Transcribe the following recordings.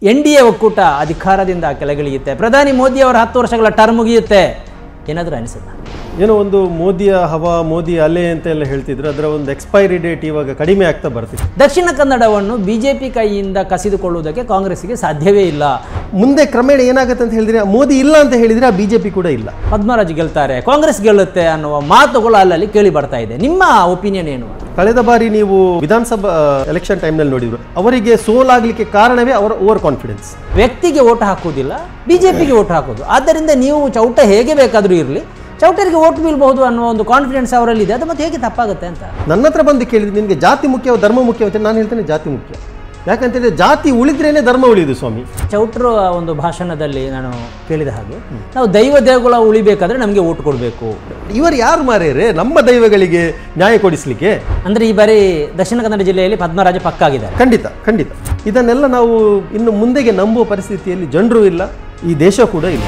NDA ಒಕ್ಕೂಟ ಅಧಿಕಾರದಿಂದ ಕೆಳಗಿಳಿಯುತ್ತೆ, ಪ್ರಧಾನಿ ಮೋದಿ ಅವರ 10 ವರ್ಷಗಳ ಟರ್ಮ್ ಮುಗಿಯುತ್ತೆ ಏನಾದರೂ ಅನಿಸುತ್ತಾ? ಏನೋ ಒಂದು ಮೋದಿಯ ಹವಾ, ಮೋದಿ ಅಲೆ ಅಂತ ಎಲ್ಲ ಹೇಳ್ತಿದ್ರು, ಅದರ ಒಂದು ಎಕ್ಸ್ಪೈರಿ ಡೇಟ್ ಇವಾಗ ಕಡಿಮೆ ಆಗ್ತಾ ಬರ್ತಿದೆ. ದಕ್ಷಿಣ ಕನ್ನಡವನ್ನು ಬಿಜೆಪಿ ಕೈಯಿಂದ ಕಸಿದುಕೊಳ್ಳುವುದಕ್ಕೆ ಕಾಂಗ್ರೆಸ್ಗೆ ಸಾಧ್ಯವೇ ಇಲ್ಲ. ಮುಂದೆ ಕ್ರಮೇಣ ಏನಾಗುತ್ತೆ ಅಂತ ಹೇಳಿದ್ರೆ, ಮೋದಿ ಇಲ್ಲ ಅಂತ ಹೇಳಿದ್ರೆ ಆ ಬಿಜೆಪಿ ಕೂಡ ಇಲ್ಲ, ಪದ್ಮರಾಜ್ ಗೆಲ್ತಾರೆ, ಕಾಂಗ್ರೆಸ್ ಗೆಲ್ಲುತ್ತೆ ಅನ್ನುವ ಮಾತುಗಳು ಅಲ್ಲಲ್ಲಿ ಕೇಳಿ ಬರ್ತಾ ಇದೆ. ನಿಮ್ಮ ಒಪಿನಿಯನ್ ಏನು? ಕಳೆದ ಬಾರಿ ನೀವು ವಿಧಾನಸಭಾ ಎಲೆಕ್ಷನ್ ಟೈಮ್ನಲ್ಲಿ ನೋಡಿದ್ರು, ಅವರಿಗೆ ಸೋಲಾಗಲಿಕ್ಕೆ ಕಾರಣವೇ ಅವರ ಓವರ್ ಕಾನ್ಫಿಡೆನ್ಸ್. ವ್ಯಕ್ತಿಗೆ ಓಟ್ ಹಾಕುವುದಿಲ್ಲ, ಬಿಜೆಪಿಗೆ ಓಟ್ ಹಾಕೋದು. ಆದ್ದರಿಂದ ನೀವು ಚೌಟ ಹೇಗೆ ಬೇಕಾದರೂ ಇರಲಿ, ಚೌಟರಿಗೆ ಓಟ್ ಬೀಳ್ಬಹುದು ಅನ್ನೋ ಒಂದು ಕಾನ್ಫಿಡೆನ್ಸ್ ಅವರಲ್ಲಿ ಇದೆ. ಅದು ಮತ್ತೆ ಹೇಗೆ ತಪ್ಪಾಗುತ್ತೆ ಅಂತ ನನ್ನ ಹತ್ರ ಬಂದು ಕೇಳಿದ್ರೆ, ನಿಮಗೆ ಜಾತಿ ಮುಖ್ಯ ಧರ್ಮ ಮುಖ್ಯ ಅಂತ ನಾನು ಹೇಳ್ತೇನೆ, ಜಾತಿ ಮುಖ್ಯ. ಯಾಕಂತಂದರೆ ಜಾತಿ ಉಳಿದ್ರೇನೆ ಧರ್ಮ ಉಳಿದು ಸ್ವಾಮಿ. ಚೌಟ್ರ ಒಂದು ಭಾಷಣದಲ್ಲಿ ನಾನು ಕೇಳಿದ ಹಾಗೆ, ನಾವು ದೈವ ದೇವಗಳ ಉಳಿಬೇಕಾದ್ರೆ ನಮಗೆ ಓಟ್ ಕೊಡಬೇಕು. ಇವರು ಯಾರು ಮಾರೇರೆ ನಮ್ಮ ದೈವಗಳಿಗೆ ನ್ಯಾಯ ಕೊಡಿಸ್ಲಿಕ್ಕೆ? ಅಂದರೆ ಈ ಬಾರಿ ದಕ್ಷಿಣ ಕನ್ನಡ ಜಿಲ್ಲೆಯಲ್ಲಿ ಪದ್ಮರಾಜ ಪಕ್ಕಾಗಿದ್ದಾರೆ. ಖಂಡಿತ ಖಂಡಿತ. ಇದನ್ನೆಲ್ಲ ನಾವು ಇನ್ನು ಮುಂದೆಗೆ ನಂಬುವ ಪರಿಸ್ಥಿತಿಯಲ್ಲಿ ಜನರು ಇಲ್ಲ, ಈ ದೇಶ ಕೂಡ ಇಲ್ಲ.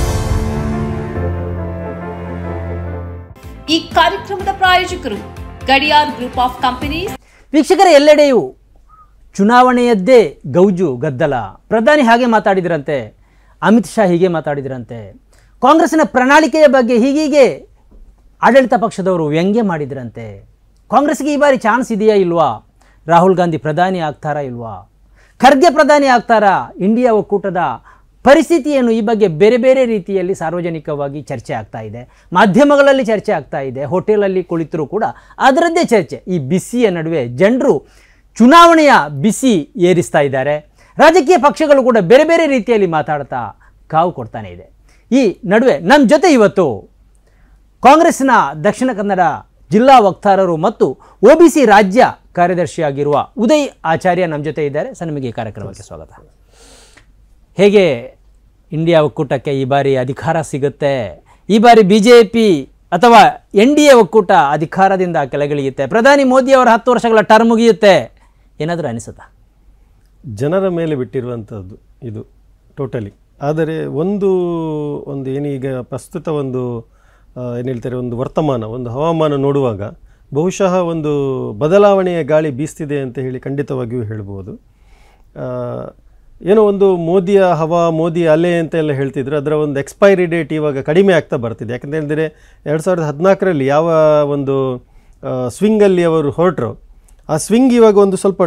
ಈ ಕಾರ್ಯಕ್ರಮದ ಪ್ರಾಯೋಜಕರು ಗಡಿಯಾರ್ ಗ್ರೂಪ್ ಆಫ್ ಕಂಪನೀಸ್. ವೀಕ್ಷಕರ, ಎಲ್ಲೆಡೆಯೂ ಚುನಾವಣೆಯದ್ದೇ ಗೌಜು ಗದ್ದಲ. ಪ್ರಧಾನಿ ಹಾಗೆ ಮಾತಾಡಿದ್ರಂತೆ, ಅಮಿತ್ ಶಾ ಹೀಗೆ ಮಾತಾಡಿದ್ರಂತೆ, ಕಾಂಗ್ರೆಸ್ಸಿನ ಪ್ರಣಾಳಿಕೆಯ ಬಗ್ಗೆ ಹೀಗೀಗೆ ಆಡಳಿತ ಪಕ್ಷದವರು ವ್ಯಂಗ್ಯ ಮಾಡಿದ್ರಂತೆ. ಕಾಂಗ್ರೆಸ್ಗೆ ಈ ಬಾರಿ ಚಾನ್ಸ್ ಇದೆಯಾ ಇಲ್ವಾ? ರಾಹುಲ್ ಗಾಂಧಿ ಪ್ರಧಾನಿ ಆಗ್ತಾರಾ ಇಲ್ವಾ? ಖರ್ಗೆ ಪ್ರಧಾನಿ ಆಗ್ತಾರಾ? ಇಂಡಿಯಾ ಒಕ್ಕೂಟದ ಪರಿಸ್ಥಿತಿ ಏನು? ಈ ಬಗ್ಗೆ ಬೇರೆ ಬೇರೆ ರೀತಿಯಲ್ಲಿ ಸಾರ್ವಜನಿಕವಾಗಿ ಚರ್ಚೆ ಆಗ್ತಾ ಇದೆ, ಮಾಧ್ಯಮಗಳಲ್ಲಿ ಚರ್ಚೆ ಆಗ್ತಾ ಇದೆ, ಹೋಟೆಲಲ್ಲಿ ಕುಳಿತರೂ ಕೂಡ ಅದರದ್ದೇ ಚರ್ಚೆ. ಈ ಬಿಸಿಯ ನಡುವೆ ಜನರು ಚುನಾವಣೆಯ ಬಿಸಿ ಏರಿಸ್ತಾ ಇದ್ದಾರೆ. ರಾಜಕೀಯ ಪಕ್ಷಗಳು ಕೂಡ ಬೇರೆ ಬೇರೆ ರೀತಿಯಲ್ಲಿ ಮಾತಾಡ್ತಾ ಕಾವು ಕೊಡ್ತಾನೆ ಇದೆ. ಈ ನಡುವೆ ನಮ್ಮ ಜೊತೆ ಇವತ್ತು ಕಾಂಗ್ರೆಸ್ನ ದಕ್ಷಿಣ ಕನ್ನಡ ಜಿಲ್ಲಾ ವಕ್ತಾರರು ಮತ್ತು OBC ರಾಜ್ಯ ಕಾರ್ಯದರ್ಶಿಯಾಗಿರುವ ಉದಯ್ ಆಚಾರ್ಯ ನಮ್ಮ ಜೊತೆ ಇದ್ದಾರೆ. ಸರ್, ನಿಮಗೆ ಈ ಕಾರ್ಯಕ್ರಮಕ್ಕೆ ಸ್ವಾಗತ. ಹೇಗೆ ಇಂಡಿಯಾ ಒಕ್ಕೂಟಕ್ಕೆ ಈ ಬಾರಿ ಅಧಿಕಾರ ಸಿಗುತ್ತೆ? ಈ ಬಾರಿ BJP ಅಥವಾ NDA ಒಕ್ಕೂಟ ಅಧಿಕಾರದಿಂದ ಕೆಳಗಿಳಿಯುತ್ತೆ, ಪ್ರಧಾನಿ ಮೋದಿ ಅವರ 10 ವರ್ಷಗಳ ಟರ್ಮ್ ಮುಗಿಯುತ್ತೆ ಏನಾದರೂ ಅನಿಸುತ್ತಾ? ಜನರ ಮೇಲೆ ಬಿಟ್ಟಿರುವಂಥದ್ದು ಇದು ಟೋಟಲಿ. ಆದರೆ ಒಂದು ಏನೀಗ ಪ್ರಸ್ತುತ ಏನು ಹೇಳ್ತಾರೆ, ಒಂದು ವರ್ತಮಾನ, ಒಂದು ಹವಾಮಾನ ನೋಡುವಾಗ ಬಹುಶಃ ಒಂದು ಬದಲಾವಣೆಯ ಗಾಳಿ ಬೀಸ್ತಿದೆ ಅಂತ ಹೇಳಿ ಖಂಡಿತವಾಗಿಯೂ ಹೇಳ್ಬೋದು. ಏನೋ ಒಂದು ಮೋದಿಯ ಹವಾ, ಮೋದಿ ಅಲೆ ಅಂತ ಎಲ್ಲ ಹೇಳ್ತಿದ್ರು, ಅದರ ಒಂದು ಎಕ್ಸ್ಪೈರಿ ಡೇಟ್ ಇವಾಗ ಕಡಿಮೆ ಆಗ್ತಾ ಬರ್ತಿದೆ. ಯಾಕಂತ ಹೇಳಿದರೆ 2014ರಲ್ಲಿ ಯಾವ ಒಂದು ಸ್ವಿಂಗಲ್ಲಿ ಅವರು ಹೊರಟರು, ಆ ಸ್ವಿಂಗ್ ಇವಾಗ ಒಂದು ಸ್ವಲ್ಪ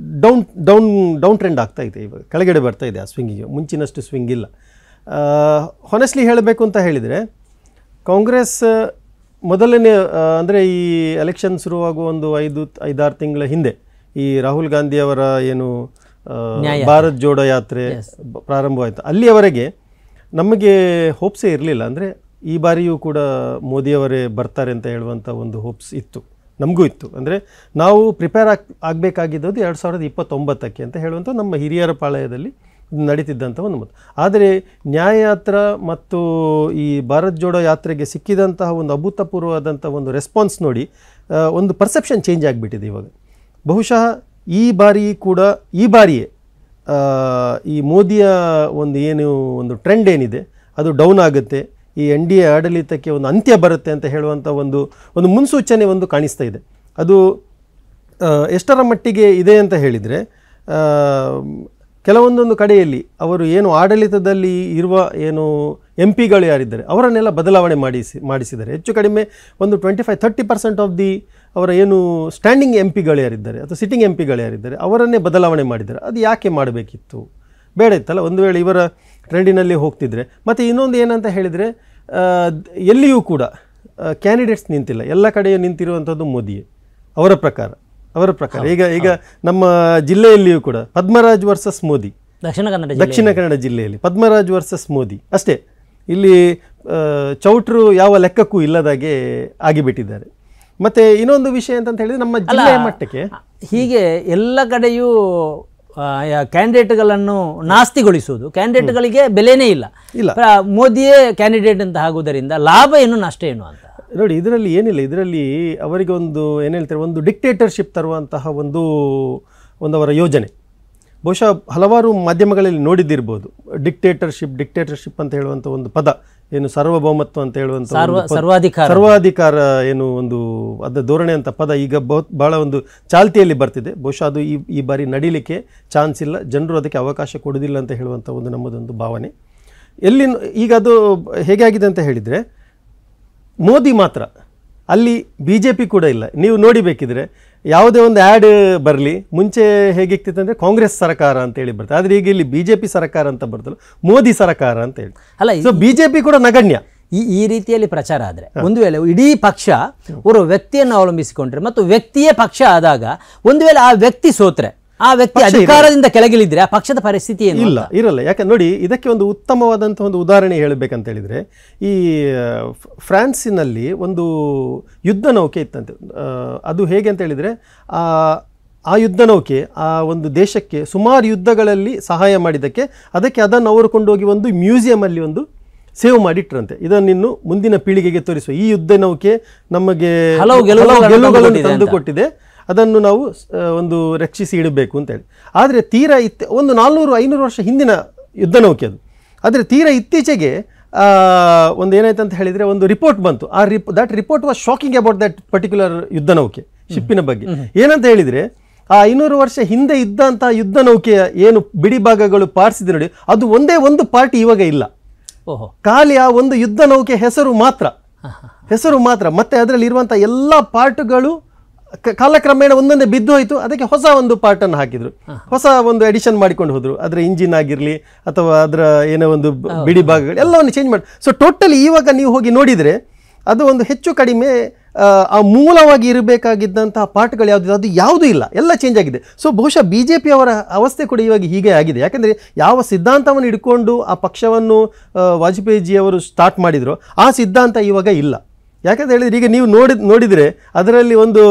ಡೌನ್ ಟ್ರೆಂಡ್ ಆಗ್ತಾ ಇದೆ, ಇವಾಗ ಕೆಳಗಡೆ ಬರ್ತಾ ಇದೆ. ಆ ಸ್ವಿಂಗಿಗೆ ಮುಂಚಿನಷ್ಟು ಸ್ವಿಂಗ್ ಇಲ್ಲ. ಹಾನೆಸ್ಟ್ಲಿ ಹೇಳಬೇಕು ಅಂತ ಹೇಳಿದರೆ, ಕಾಂಗ್ರೆಸ್ ಮೊದಲನೇ ಅಂದರೆ ಈ ಎಲೆಕ್ಷನ್ ಶುರುವಾಗುವ ಒಂದು 5-6 ತಿಂಗಳ ಹಿಂದೆ ಈ ರಾಹುಲ್ ಗಾಂಧಿಯವರ ಏನು ಭಾರತ್ ಜೋಡೋ ಯಾತ್ರೆ ಪ್ರಾರಂಭವಾಯಿತು, ಅಲ್ಲಿಯವರೆಗೆ ನಮಗೆ ಹೋಪ್ಸೇ ಇರಲಿಲ್ಲ. ಅಂದರೆ ಈ ಬಾರಿಯೂ ಕೂಡ ಮೋದಿಯವರೇ ಬರ್ತಾರೆ ಅಂತ ಹೇಳುವಂಥ ಒಂದು ಹೋಪ್ಸ್ ಇತ್ತು, ನಮಗೂ ಇತ್ತು. ಅಂದರೆ ನಾವು ಪ್ರಿಪೇರ್ ಆಗಬೇಕಾಗಿದ್ದು 2029ಕ್ಕೆ ಅಂತ ಹೇಳುವಂಥ ನಮ್ಮ ಹಿರಿಯರ ಪಾಳಯದಲ್ಲಿ ನಡೀತಿದ್ದಂಥ ಒಂದು ಮತ. ಆದರೆ ನ್ಯಾಯಯಾತ್ರ ಮತ್ತು ಈ ಭಾರತ್ ಜೋಡೋ ಯಾತ್ರೆಗೆ ಸಿಕ್ಕಿದಂತಹ ಒಂದು ಅಭೂತಪೂರ್ವವಾದಂಥ ಒಂದು ರೆಸ್ಪಾನ್ಸ್ ನೋಡಿ ಒಂದು ಪರ್ಸೆಪ್ಷನ್ ಚೇಂಜ್ ಆಗಿಬಿಟ್ಟಿದೆ ಇವಾಗ. ಬಹುಶಃ ಈ ಬಾರಿಯೇ ಈ ಮೋದಿಯ ಒಂದು ಟ್ರೆಂಡ್ ಏನಿದೆ ಅದು ಡೌನ್ ಆಗುತ್ತೆ, ಈ NDA ಆಡಳಿತಕ್ಕೆ ಒಂದು ಅಂತ್ಯ ಬರುತ್ತೆ ಅಂತ ಹೇಳುವಂಥ ಒಂದು ಮುನ್ಸೂಚನೆ ಕಾಣಿಸ್ತಾ ಇದೆ. ಅದು ಎಷ್ಟರ ಮಟ್ಟಿಗೆ ಇದೆ ಅಂತ ಹೇಳಿದರೆ, ಕೆಲವೊಂದೊಂದು ಕಡೆಯಲ್ಲಿ ಅವರು ಏನು ಆಡಳಿತದಲ್ಲಿ ಇರುವ MP ಗಳು ಯಾರಿದ್ದಾರೆ ಅವರನ್ನೆಲ್ಲ ಬದಲಾವಣೆ ಮಾಡಿಸಿದ್ದಾರೆ. ಹೆಚ್ಚು ಕಡಿಮೆ ಒಂದು 25-30% ಆಫ್ ಅವರ ಸ್ಟ್ಯಾಂಡಿಂಗ್ MP ಗಳು ಯಾರಿದ್ದಾರೆ ಅಥವಾ ಸಿಟ್ಟಿಂಗ್ MP ಗಳು ಯಾರಿದ್ದಾರೆ ಅವರನ್ನೇ ಬದಲಾವಣೆ ಮಾಡಿದ್ದಾರೆ. ಅದು ಯಾಕೆ ಮಾಡಬೇಕಿತ್ತು? ಬೇಡ ಇತ್ತಲ್ಲ, ಒಂದು ವೇಳೆ ಇವರ ಟ್ರೆಂಡಿನಲ್ಲಿ ಹೋಗ್ತಿದ್ರೆ. ಮತ್ತು ಇನ್ನೊಂದು ಏನಂತ ಹೇಳಿದರೆ, ಎಲ್ಲಿಯೂ ಕೂಡ ಕ್ಯಾಂಡಿಡೇಟ್ಸ್ ನಿಂತಿಲ್ಲ, ಎಲ್ಲ ಕಡೆಯೂ ನಿಂತಿರುವಂಥದ್ದು ಮೋದಿಯೇ ಅವರ ಪ್ರಕಾರ. ಈಗ ನಮ್ಮ ಜಿಲ್ಲೆಯಲ್ಲಿಯೂ ಕೂಡ ಪದ್ಮರಾಜ್ ವರ್ಸಸ್ ಮೋದಿ, ದಕ್ಷಿಣ ಕನ್ನಡ ಜಿಲ್ಲೆಯಲ್ಲಿ ಪದ್ಮರಾಜ್ ವರ್ಸಸ್ ಮೋದಿ ಅಷ್ಟೇ. ಇಲ್ಲಿ ಚೌಟ್ರು ಯಾವ ಲೆಕ್ಕಕ್ಕೂ ಇಲ್ಲದಾಗೆ ಆಗಿಬಿಟ್ಟಿದ್ದಾರೆ. ಮತ್ತು ಇನ್ನೊಂದು ವಿಷಯ ಅಂತ ಹೇಳಿದರೆ, ನಮ್ಮ ಜಿಲ್ಲೆಯ ಮಟ್ಟಕ್ಕೆ ಹೀಗೆ ಎಲ್ಲ ಕಡೆಯೂ ಕ್ಯಾಂಡಿಡೇಟ್ಗಳನ್ನು ನಾಸ್ತಿಗೊಳಿಸುವುದು, ಕ್ಯಾಂಡಿಡೇಟ್ಗಳಿಗೆ ಬೆಲೆನೇ ಇಲ್ಲ, ಮೋದಿಯೇ ಕ್ಯಾಂಡಿಡೇಟ್ ಅಂತ ಆಗುವುದರಿಂದ ಲಾಭ ಏನು ನಷ್ಟ ಏನು ಅಂತ ನೋಡಿ. ಇದರಲ್ಲಿ ಏನಿಲ್ಲ, ಇದರಲ್ಲಿ ಅವರಿಗೆ ಏನು ಹೇಳ್ತಾರೆ, ಒಂದು ಡಿಕ್ಟೇಟರ್ಶಿಪ್ ತರುವಂತಹ ಒಂದು ಅವರ ಯೋಜನೆ. ಬಹುಶಃ ಹಲವಾರು ಮಾಧ್ಯಮಗಳಲ್ಲಿ ನೋಡಿದ್ದಿರ್ಬೋದು. ಡಿಕ್ಟೇಟರ್ಶಿಪ್ ಅಂತ ಹೇಳುವಂಥ ಒಂದು ಪದ ಏನು ಸಾರ್ವಭೌಮತ್ವ ಅಂತ ಹೇಳುವಂಥ ಸರ್ವಾಧಿಕಾರ ಏನು ಒಂದು ಅದ ಧೋರಣೆ ಅಂತ ಪದ ಈಗ ಬಹಳ ಒಂದು ಚಾಲ್ತಿಯಲ್ಲಿ ಬರ್ತಿದೆ. ಬಹುಶಃ ಅದು ಈ ಬಾರಿ ನಡೀಲಿಕ್ಕೆ ಚಾನ್ಸ್ ಇಲ್ಲ, ಜನರು ಅದಕ್ಕೆ ಅವಕಾಶ ಕೊಡೋದಿಲ್ಲ ಅಂತ ಹೇಳುವಂಥ ಒಂದು ನಮ್ಮದೊಂದು ಭಾವನೆ. ಈಗ ಅದು ಹೇಗೆ ಆಗಿದೆ ಅಂತ ಹೇಳಿದರೆ, ಮೋದಿ ಮಾತ್ರ, ಅಲ್ಲಿ BJP ಕೂಡ ಇಲ್ಲ. ನೀವು ನೋಡಿಬೇಕಿದ್ರೆ ಯಾವುದೇ ಒಂದು ಆ್ಯಡ್ ಬರಲಿ, ಮುಂಚೆ ಹೇಗಿರ್ತಿತ್ತು ಅಂದರೆ ಕಾಂಗ್ರೆಸ್ ಸರ್ಕಾರ ಅಂತ ಹೇಳಿ ಬರ್ತದೆ, ಆದರೆ ಈಗ ಇಲ್ಲಿ BJP ಸರ್ಕಾರ ಅಂತ ಬರ್ತಲ್ಲ, ಮೋದಿ ಸರ್ಕಾರ ಅಂತ ಹೇಳಿ. ಅಲ್ಲ, ಸೊ BJP ಕೂಡ ನಗಣ್ಯ ಈ ರೀತಿಯಲ್ಲಿ ಪ್ರಚಾರ ಆದರೆ, ಒಂದು ವೇಳೆ ಇಡೀ ಪಕ್ಷ ಒಂದು ವ್ಯಕ್ತಿಯನ್ನು ಅವಲಂಬಿಸಿಕೊಂಡ್ರೆ ಮತ್ತು ವ್ಯಕ್ತಿಯೇ ಪಕ್ಷ ಆದಾಗ, ಒಂದು ವೇಳೆ ಆ ವ್ಯಕ್ತಿ ಸೋತ್ರೆ, ಆ ವ್ಯಕ್ತಿ ಅಧಿಕಾರದಿಂದ ಕೆಳಗಿಳಿದ್ರೆ ಆ ಪಕ್ಷದ ಪರಿಸ್ಥಿತಿ ಏನು? ಇರಲ್ಲ. ಯಾಕೆ ನೋಡಿ, ಇದಕ್ಕೆ ಒಂದು ಉತ್ತಮವಾದಂಥ ಒಂದು ಉದಾಹರಣೆ ಹೇಳಬೇಕಂತ ಹೇಳಿದರೆ, ಈ ಫ್ರಾನ್ಸಿನಲ್ಲಿ ಒಂದು ಯುದ್ಧ ನೌಕೆ ಇತ್ತಂತೆ. ಅದು ಹೇಗೆ ಅಂತ ಹೇಳಿದರೆ, ಆ ಯುದ್ಧ ನೌಕೆ ಆ ಒಂದು ದೇಶಕ್ಕೆ ಸುಮಾರು ಯುದ್ಧಗಳಲ್ಲಿ ಸಹಾಯ ಮಾಡಿದ್ದಕ್ಕೆ ಅದನ್ನು ಅವರು ಕೊಂಡೋಗಿ ಒಂದು ಮ್ಯೂಸಿಯಮಲ್ಲಿ ಒಂದು ಸೇವ್ ಮಾಡಿಟ್ರಂತೆ. ಇದನ್ನಿನ್ನು ಮುಂದಿನ ಪೀಳಿಗೆಗೆ ತೋರಿಸುವ, ಈ ಯುದ್ಧ ನೌಕೆ ನಮಗೆ ಹಲವು ಗೆಲುವುಗಳನ್ನು ತಂದುಕೊಟ್ಟಿದೆ, ಅದನ್ನು ನಾವು ಒಂದು ರಕ್ಷಿಸಿ ಇಡಬೇಕು ಅಂತೇಳಿ. ಆದರೆ ತೀರಾ ಒಂದು 400-500 ವರ್ಷ ಹಿಂದಿನ ಯುದ್ಧ ನೌಕೆ ಅದು. ಆದರೆ ತೀರಾ ಇತ್ತೀಚೆಗೆ ಒಂದು ಏನಾಯ್ತು ಅಂತ ಹೇಳಿದರೆ, ಒಂದು ರಿಪೋರ್ಟ್ ಬಂತು. That report was shocking about that particular ಯುದ್ಧ ನೌಕೆ, ಶಿಪ್ಪಿನ ಬಗ್ಗೆ. ಏನಂತ ಹೇಳಿದರೆ, ಆ 500 ವರ್ಷ ಹಿಂದೆ ಇದ್ದಂಥ ಯುದ್ಧ ನೌಕೆಯ ಏನು ಬಿಡಿ ಭಾಗಗಳು ಪಾರ್ಟ್ಸ್ ಇದೆ ನೋಡಿ, ಅದು ಒಂದೇ ಒಂದು ಪಾರ್ಟಿ ಇವಾಗ ಇಲ್ಲ. ಖಾಲಿ ಆ ಒಂದು ಯುದ್ಧ ನೌಕೆ ಹೆಸರು ಮಾತ್ರ. ಮತ್ತೆ ಅದರಲ್ಲಿ ಇರುವಂಥ ಎಲ್ಲ ಪಾರ್ಟ್ಗಳು ಕಾಲಕ್ರಮೇಣ ಒಂದೊಂದೇ ಬಿದ್ದು ಹೋಯಿತು. ಅದಕ್ಕೆ ಹೊಸ ಒಂದು ಪಾರ್ಟನ್ನು ಹಾಕಿದ್ರು, ಹೊಸ ಒಂದು ಎಡಿಷನ್ ಮಾಡಿಕೊಂಡು ಹೋದ್ರು. ಅದರ ಇಂಜಿನ್ ಆಗಿರಲಿ ಅಥವಾ ಅದರ ಏನೋ ಒಂದು ಬಿಡಿ ಭಾಗಗಳು ಎಲ್ಲವನ್ನು ಚೇಂಜ್ ಮಾಡಿ. ಸೊ ಟೋಟಲಿ ಇವಾಗ ನೀವು ಹೋಗಿ ನೋಡಿದರೆ ಅದು ಒಂದು ಹೆಚ್ಚು ಕಡಿಮೆ ಆ ಮೂಲವಾಗಿ ಇರಬೇಕಾಗಿದ್ದಂತಹ ಪಾರ್ಟ್ಗಳು ಅದು ಯಾವುದೂ ಇಲ್ಲ, ಎಲ್ಲ ಚೇಂಜ್ ಆಗಿದೆ. ಸೊ ಬಹುಶಃ BJP ಅವರ ಅವಸ್ಥೆ ಕೂಡ ಇವಾಗ ಹೀಗೆ ಆಗಿದೆ. ಯಾಕೆಂದರೆ ಯಾವ ಸಿದ್ಧಾಂತವನ್ನು ಇಟ್ಕೊಂಡು ಆ ಪಕ್ಷವನ್ನು ವಾಜಪೇಯಿಜಿಯವರು ಸ್ಟಾರ್ಟ್ ಮಾಡಿದ್ರು, ಆ ಸಿದ್ಧಾಂತ ಇವಾಗ ಇಲ್ಲ. ಯಾಕಂತ ಹೇಳಿದರೆ, ಈಗ ನೀವು ನೋಡಿದರೆ ಅದರಲ್ಲಿ ಒಂದು